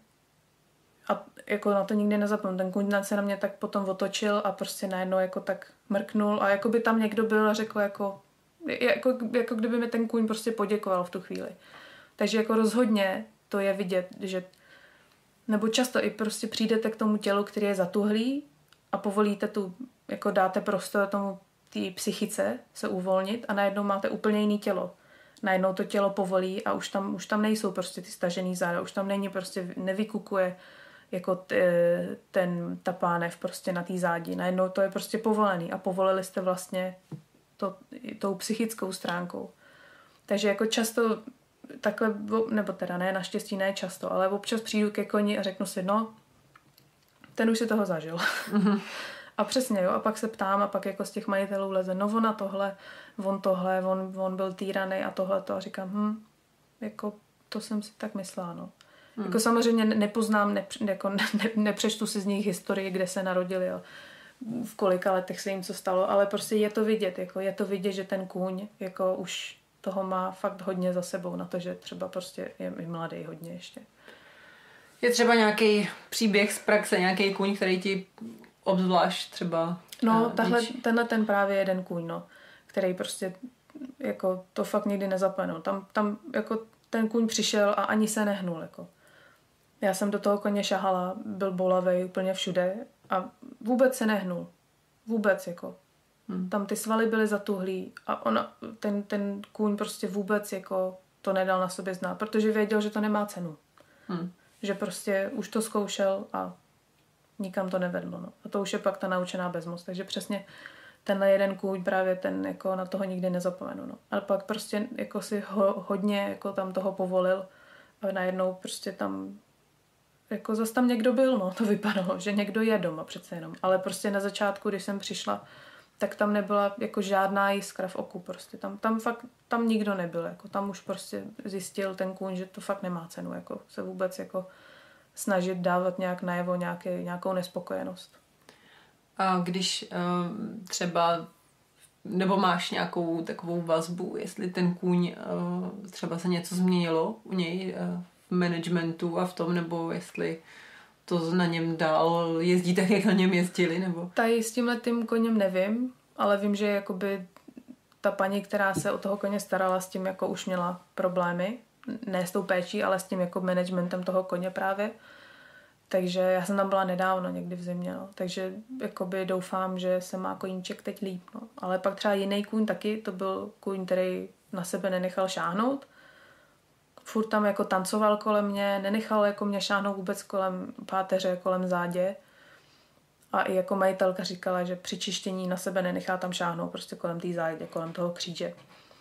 a jako na to nikdy nezapomenu. Ten kůň se na mě tak potom otočil a prostě najednou jako tak mrknul a jako by tam někdo byl a řekl jako, jako, jako kdyby mi ten kůň prostě poděkoval v tu chvíli. Takže jako rozhodně to je vidět, že nebo často i prostě přijdete k tomu tělu, který je zatuhlý a povolíte tu, jako dáte prostor tomu té psychice se uvolnit a najednou máte úplně jiný tělo. Najednou to tělo povolí a už tam, už tam nejsou prostě ty stažený záda, už tam není prostě, nevykukuje jako t, ten, ta pánev prostě na té zádi. Najednou to je prostě povolený a povolili jste vlastně to, tou psychickou stránkou. Takže jako často takhle, nebo teda ne, naštěstí ne často, ale občas přijdu ke koni a řeknu si, no, ten už si toho zažil. Mm-hmm. A přesně, jo, a pak se ptám a pak jako z těch majitelů leze, no ona tohle, on tohle, on, on byl týranej a tohleto a říkám, hm, jako to jsem si tak myslela, no. Hmm. Jako samozřejmě nepoznám, ne, jako ne, nepřečtu si z nich historii, kde se narodili, jo. V kolika letech se jim co stalo, ale prostě je to vidět, jako je to vidět, že ten kůň jako už toho má fakt hodně za sebou na to, že třeba prostě je i mladý hodně ještě. Je třeba nějaký příběh z praxe, nějaký kůň, který ti obzvlášť třeba... No, uh, tahle, tenhle ten právě jeden kůň, no, který prostě jako to fakt nikdy nezapomenu. Tam, tam jako ten kůň přišel a ani se nehnul, jako. Já jsem do toho koně šahala, byl bolavej úplně všude a vůbec se nehnul. Vůbec, jako. Hmm. Tam ty svaly byly zatuhlý a ona, ten, ten kůň prostě vůbec jako to nedal na sobě znát, protože věděl, že to nemá cenu. Hmm. Že prostě už to zkoušel a nikam to nevedlo. No. A to už je pak ta naučená bezmoc. Takže přesně tenhle jeden kůň právě ten jako na toho nikdy nezapomenu. No. Ale pak prostě jako si ho, hodně jako tam toho povolil a najednou prostě tam jako zase tam někdo byl, no. To vypadalo, že někdo je doma přece jenom. Ale prostě na začátku, když jsem přišla, tak tam nebyla jako žádná jiskra v oku prostě. Tam, tam fakt, tam nikdo nebyl. Jako. Tam už prostě zjistil ten kůň, že to fakt nemá cenu. Jako se vůbec jako snažit dávat nějak najevo nějaký, nějakou nespokojenost. A když uh, třeba, nebo máš nějakou takovou vazbu, jestli ten kůň uh, třeba se něco změnilo u něj uh, v managementu a v tom, nebo jestli to na něm dál jezdí tak, jak na něm jezdili, nebo? Tady s tímhletým koněm nevím, ale vím, že jakoby ta paní, která se o toho koně starala, s tím jako už měla problémy. Ne s tou péčí, ale s tím jako managementem toho koně právě. Takže já jsem tam byla nedávno, někdy v zimě, no. Takže jakoby doufám, že se má koníček teď líp, no. Ale pak třeba jiný kůň taky, to byl kůň, který na sebe nenechal šáhnout. Furt tam jako tancoval kolem mě, nenechal jako mě šáhnout vůbec kolem páteře, kolem zádě. A i jako majitelka říkala, že při čištění na sebe nenechá tam šáhnout, prostě kolem té zádě, kolem toho kříže.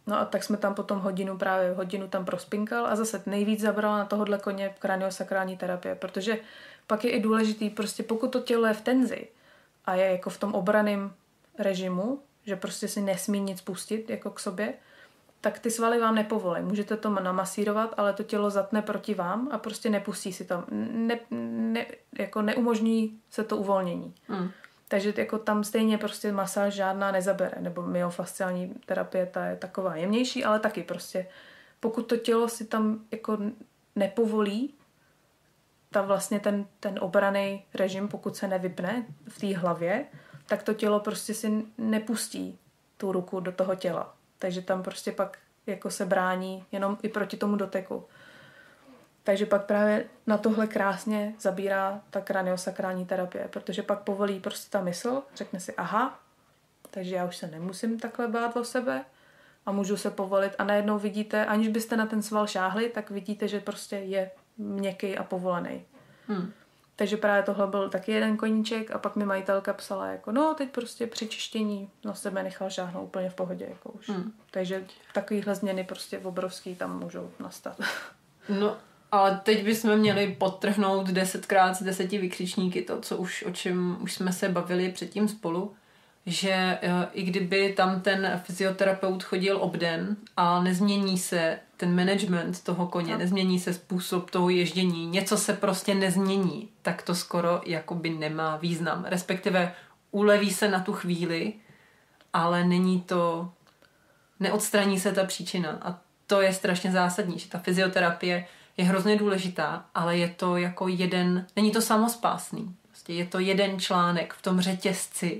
No a tak jsme tam potom hodinu, právě hodinu tam prospinkal a zase nejvíc zabrala na tohohle koně kraniosakrální terapie, protože pak je i důležitý, prostě pokud to tělo je v tenzi a je jako v tom obraném režimu, že prostě si nesmí nic pustit jako k sobě, tak ty svaly vám nepovolí. Můžete to namasírovat, ale to tělo zatne proti vám a prostě nepustí si tam. Ne, ne, jako neumožní se to uvolnění. Mm. Takže jako tam stejně prostě masáž žádná nezabere. Nebo myofasciální terapie, ta je taková jemnější, ale taky prostě pokud to tělo si tam jako nepovolí, ta vlastně ten, ten obraný režim, pokud se nevypne v té hlavě, tak to tělo prostě si nepustí tu ruku do toho těla. Takže tam prostě pak jako se brání jenom i proti tomu doteku. Takže pak právě na tohle krásně zabírá ta kraniosakrální terapie, protože pak povolí prostě ta mysl, řekne si aha, takže já už se nemusím takhle bát o sebe a můžu se povolit a najednou vidíte, aniž byste na ten sval šáhli, tak vidíte, že prostě je měkký a povolený. Hmm. Takže právě tohle byl taky jeden koníček a pak mi majitelka psala jako no teď prostě při čištění na sebe nechal šáhnout úplně v pohodě jako už. Hmm. Takže takovýhle změny prostě obrovský tam můžou nastat. No ale teď bychom měli podtrhnout desetkrát z deseti vykřičníky to, co už, o čem už jsme se bavili předtím spolu, že i kdyby tam ten fyzioterapeut chodil obden a nezmění se ten management toho koně, no. nezmění se způsob toho ježdění, něco se prostě nezmění, tak to skoro jakoby nemá význam. Respektive uleví se na tu chvíli, ale není to, neodstraní se ta příčina. A to je strašně zásadní, že ta fyzioterapie je hrozně důležitá, ale je to jako jeden, není to samospásný. Prostě je to jeden článek v tom řetězci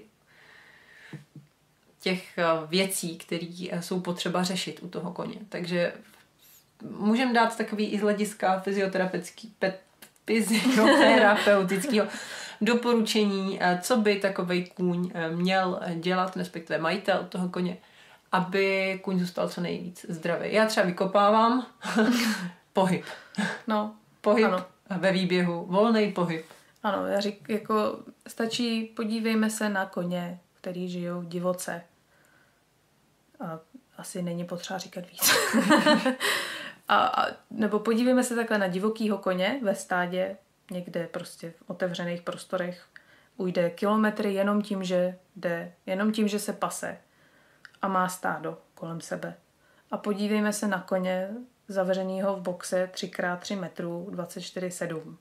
těch věcí, které jsou potřeba řešit u toho koně. Takže můžeme dát takový i z hlediska fyzioterapeutický, fyzioterapeutického doporučení, co by takovej kůň měl dělat, respektive majitel toho koně, aby kůň zůstal co nejvíc zdravý. Já třeba vykopávám pohyb. No, pohyb ano. Ve výběhu, volný pohyb. Ano, já řík, jako stačí, podívejme se na koně, který žijou divoce. A asi není potřeba říkat víc. a, a, nebo podívejme se takhle na divokýho koně ve stádě, někde prostě v otevřených prostorech. Ujde kilometry jenom tím, že jde, jenom tím, že se pase a má stádo kolem sebe. A podívejme se na koně zavřenýho v boxe tři krát tři metrů, dvacet čtyři sedm.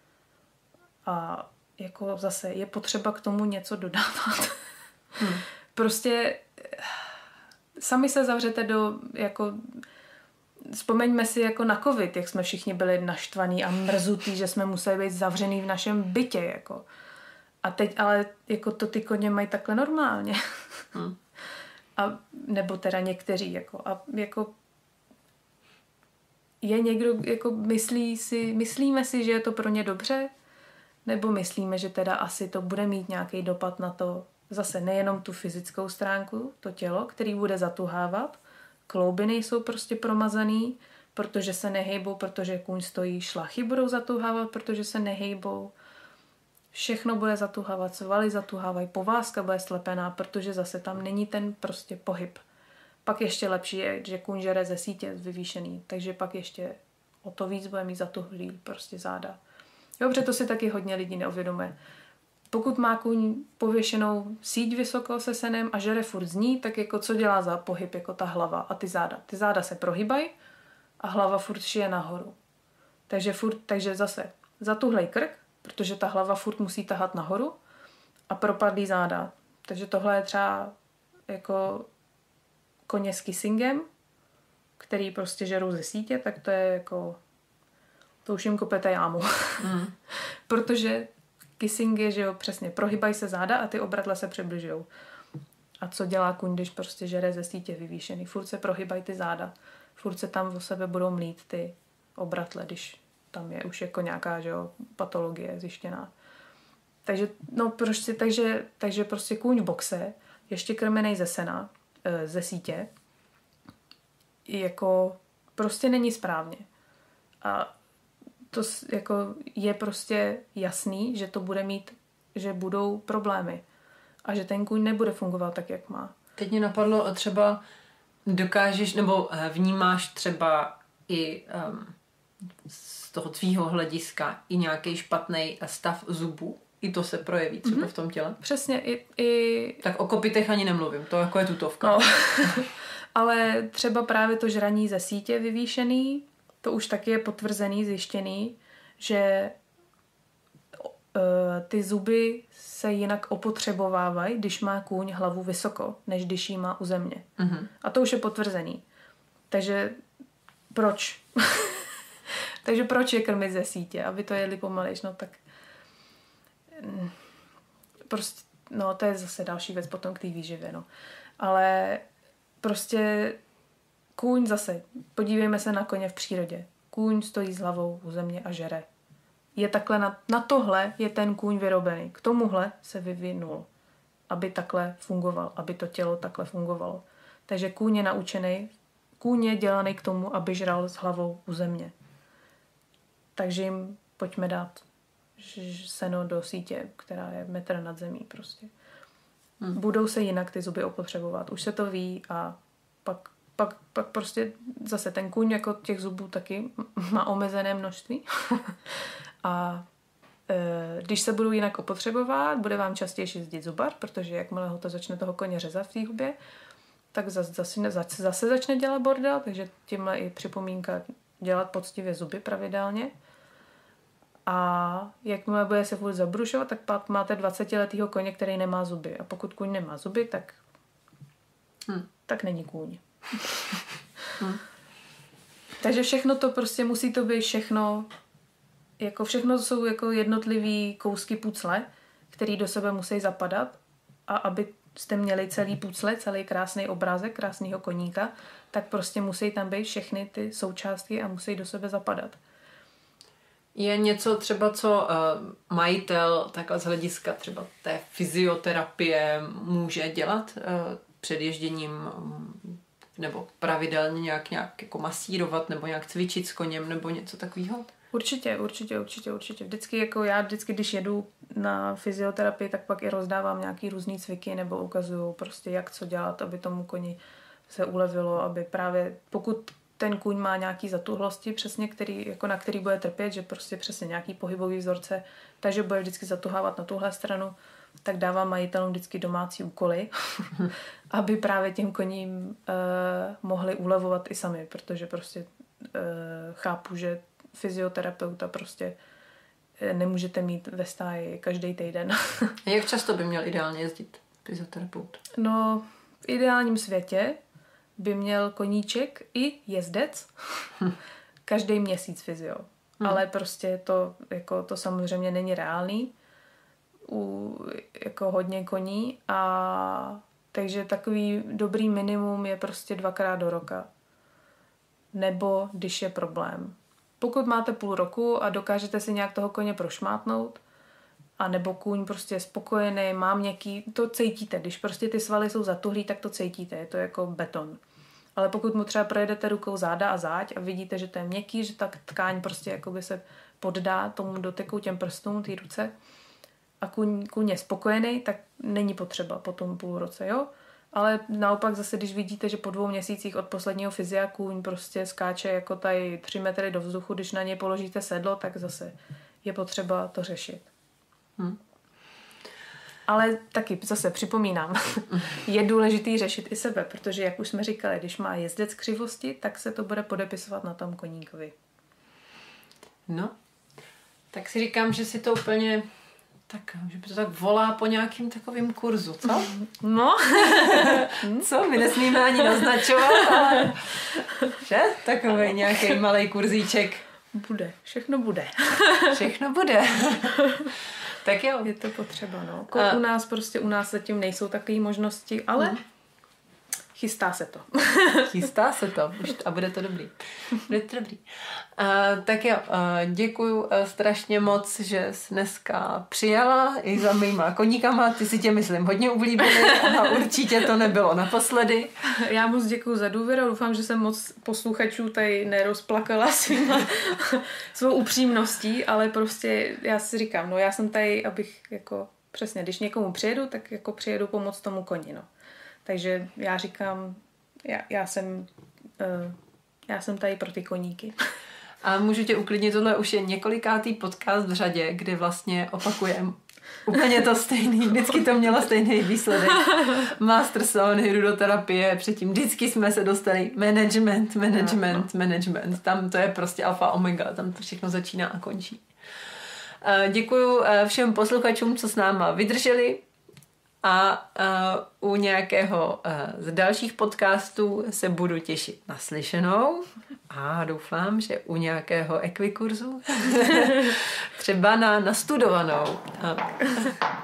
A jako zase je potřeba k tomu něco dodávat. Hmm. Prostě sami se zavřete do, jako, vzpomeňme si jako na covid, jak jsme všichni byli naštvaní a mrzutí, že jsme museli být zavřený v našem bytě, jako. A teď ale jako to ty koně mají takhle normálně. Hmm. A, nebo teda někteří, jako, a jako je někdo, jako myslí si, myslíme si, že je to pro ně dobře, nebo myslíme, že teda asi to bude mít nějaký dopad na to, zase nejenom tu fyzickou stránku, to tělo, který bude zatuhávat. Klouby nejsou prostě promazaný, protože se nehejbou, protože kůň stojí, šlachy budou zatuhávat, protože se nehejbou. Všechno bude zatuhávat, svaly zatuhávají, povázka bude slepená, protože zase tam není ten prostě pohyb. Pak ještě lepší je, že kůň žere ze sítě vyvýšený, takže pak ještě o to víc bude mít zatuhlý prostě záda. Dobře, to si taky hodně lidí neuvědomuje. Pokud má kůň pověšenou síť vysoko se senem a žere furt z ní, tak jako co dělá za pohyb jako ta hlava a ty záda. Ty záda se prohýbají a hlava furt šije nahoru. Takže, furt, takže zase zatuhlej krk, protože ta hlava furt musí tahat nahoru a propadlý záda. Takže tohle je třeba jako koně s kissingem, který prostě žerou ze sítě, tak to je jako to už jim kopete jámu. Mm. Protože kissing je, že jo, přesně, prohybají se záda a ty obratle se přibližujou. A co dělá kůň, když prostě žere ze sítě vyvýšený? Furt se prohybají ty záda. Furt se tam o sebe budou mlít ty obratle, když tam je už jako nějaká, že jo, patologie zjištěná. Takže, no prostě, takže, takže prostě kůň v boxe, ještě krmenej ze sena, ze sítě, jako prostě není správně. A to jako je prostě jasný, že to bude mít, že budou problémy a že ten kůň nebude fungovat tak, jak má. Teď mě napadlo třeba dokážeš, nebo vnímáš třeba i um, z toho tvýho hlediska i nějaký špatný stav zubů? I to se projeví třeba mm-hmm. v tom těle? Přesně. I, i... Tak o kopytech ani nemluvím, to jako je tutovka. No. Ale třeba právě to žraní ze sítě vyvýšený, to už taky je potvrzený, zjištěný, že uh, ty zuby se jinak opotřebovávají, když má kůň hlavu vysoko, než když ji má u země. Mm-hmm. A to už je potvrzený. Takže proč? Takže proč je krmit ze sítě? Aby to jedli pomalejš, no tak prostě, no to je zase další věc potom k té výživě, no. Ale prostě kůň zase, podívejme se na koně v přírodě. Kůň stojí s hlavou u země a žere. Je takhle, na, na tohle je ten kůň vyrobený. K tomuhle se vyvinul, aby takhle fungoval, aby to tělo takhle fungovalo. Takže kůň je naučený, kůň je dělaný k tomu, aby žral s hlavou u země. Takže jim pojďme dát seno do sítě, která je metr nad zemí prostě. Hmm. Budou se jinak ty zuby opotřebovat. Už se to ví a pak, pak, pak prostě zase ten kůň jako těch zubů taky má omezené množství. A e, když se budou jinak opotřebovat, bude vám častěji jezdit zubar, protože jakmile ho to začne toho koně řezat v té hubě, tak zase, zase, zase, zase začne dělat bordel, takže tímhle i připomínka dělat poctivě zuby pravidelně. A jakmile bude se furt zabrušovat, tak pak máte dvacetiletýho koně, který nemá zuby. A pokud kůň nemá zuby, tak, hmm. tak není kůň. hmm. Takže všechno to prostě musí to být všechno, jako všechno jsou jako jednotlivý kousky pucle, který do sebe musí zapadat. A aby jste měli celý pucle, celý krásný obrázek krásného koníka, tak prostě musí tam být všechny ty součástky a musí do sebe zapadat. Je něco třeba, co uh, majitel takhle z hlediska třeba té fyzioterapie může dělat uh, před ježděním um, nebo pravidelně nějak, nějak jako masírovat nebo nějak cvičit s koněm nebo něco takového? Určitě, určitě, určitě, určitě. Vždycky jako já vždycky, když jedu na fyzioterapii, tak pak i rozdávám nějaký různý cviky nebo ukazuju prostě jak co dělat, aby tomu koni se ulevilo, aby právě pokud ten kůň má nějaký zatuhlosti, přesně který, jako na který bude trpět, že prostě přesně nějaký pohybový vzorce, takže bude vždycky zatuhávat na tuhle stranu, tak dávám majitelům vždycky domácí úkoly, aby právě těm koním eh, mohli ulevovat i sami, protože prostě eh, chápu, že fyzioterapeuta prostě eh, nemůžete mít ve stáji každý týden. A jak často by měl ideálně jezdit fyzioterapeut? No, v ideálním světě by měl koníček i jezdec každý měsíc fyzio. Hmm. Ale prostě to, jako, to samozřejmě není reálný u jako hodně koní a takže takový dobrý minimum je prostě dvakrát do roka. Nebo když je problém. Pokud máte půl roku a dokážete si nějak toho koně prošmátnout, a nebo kůň prostě je spokojený, má měkký, to cítíte. Když prostě ty svaly jsou zatuhlý, tak to cítíte. Je to jako beton. Ale pokud mu třeba projedete rukou záda a záď a vidíte, že to je měkký, že ta tkáň prostě jakoby se poddá tomu doteku těm prstům, té ruce a kůň, kůň je spokojený, tak není potřeba po tom půl roce, jo? Ale naopak zase, když vidíte, že po dvou měsících od posledního fyzia kůň prostě skáče jako tady tři metry do vzduchu, když na něj položíte sedlo, tak zase je potřeba to řešit. Hmm. Ale taky zase připomínám, je důležitý řešit i sebe, protože jak už jsme říkali, když má jezdec křivosti, tak se to bude podepisovat na tom koníkovi. No, tak si říkám, že si to úplně tak, že by to tak volá po nějakým takovým kurzu, co? No. Co? My nesmíme ani naznačovat, ale že? Takový nějaký malej kurzíček. Bude, všechno bude. Všechno bude. Tak jo. Je to potřeba, no. A... U nás prostě, u nás zatím nejsou takové možnosti, ale hmm. chystá se to. Chystá se to a bude to dobrý. Bude to dobrý. Uh, tak jo, uh, děkuju uh, strašně moc, že jsi dneska přijala i za mýma koníkama. Ty si tě, myslím, hodně ublíbili a určitě to nebylo naposledy. Já moc děkuju za důvěru. Doufám, že jsem moc posluchačů tady nerozplakala svýma, svou upřímností, ale prostě já si říkám, no já jsem tady, abych jako přesně, když někomu přijedu, tak jako přijedu pomoct tomu koni, no. Takže já říkám, já, já jsem uh, já jsem tady pro ty koníky. A můžu tě uklidnit, tohle už je několikátý podcast v řadě, kdy vlastně opakujeme úplně to stejný, vždycky to mělo stejný výsledek. Masterson, hydroterapie, předtím vždycky jsme se dostali management, management, management. Tam to je prostě alfa omega, tam to všechno začíná a končí. Děkuju všem posluchačům, co s náma vydrželi a u nějakého z dalších podcastů se budu těšit na slyšenou a doufám, že u nějakého ekvikurzu třeba na nastudovanou.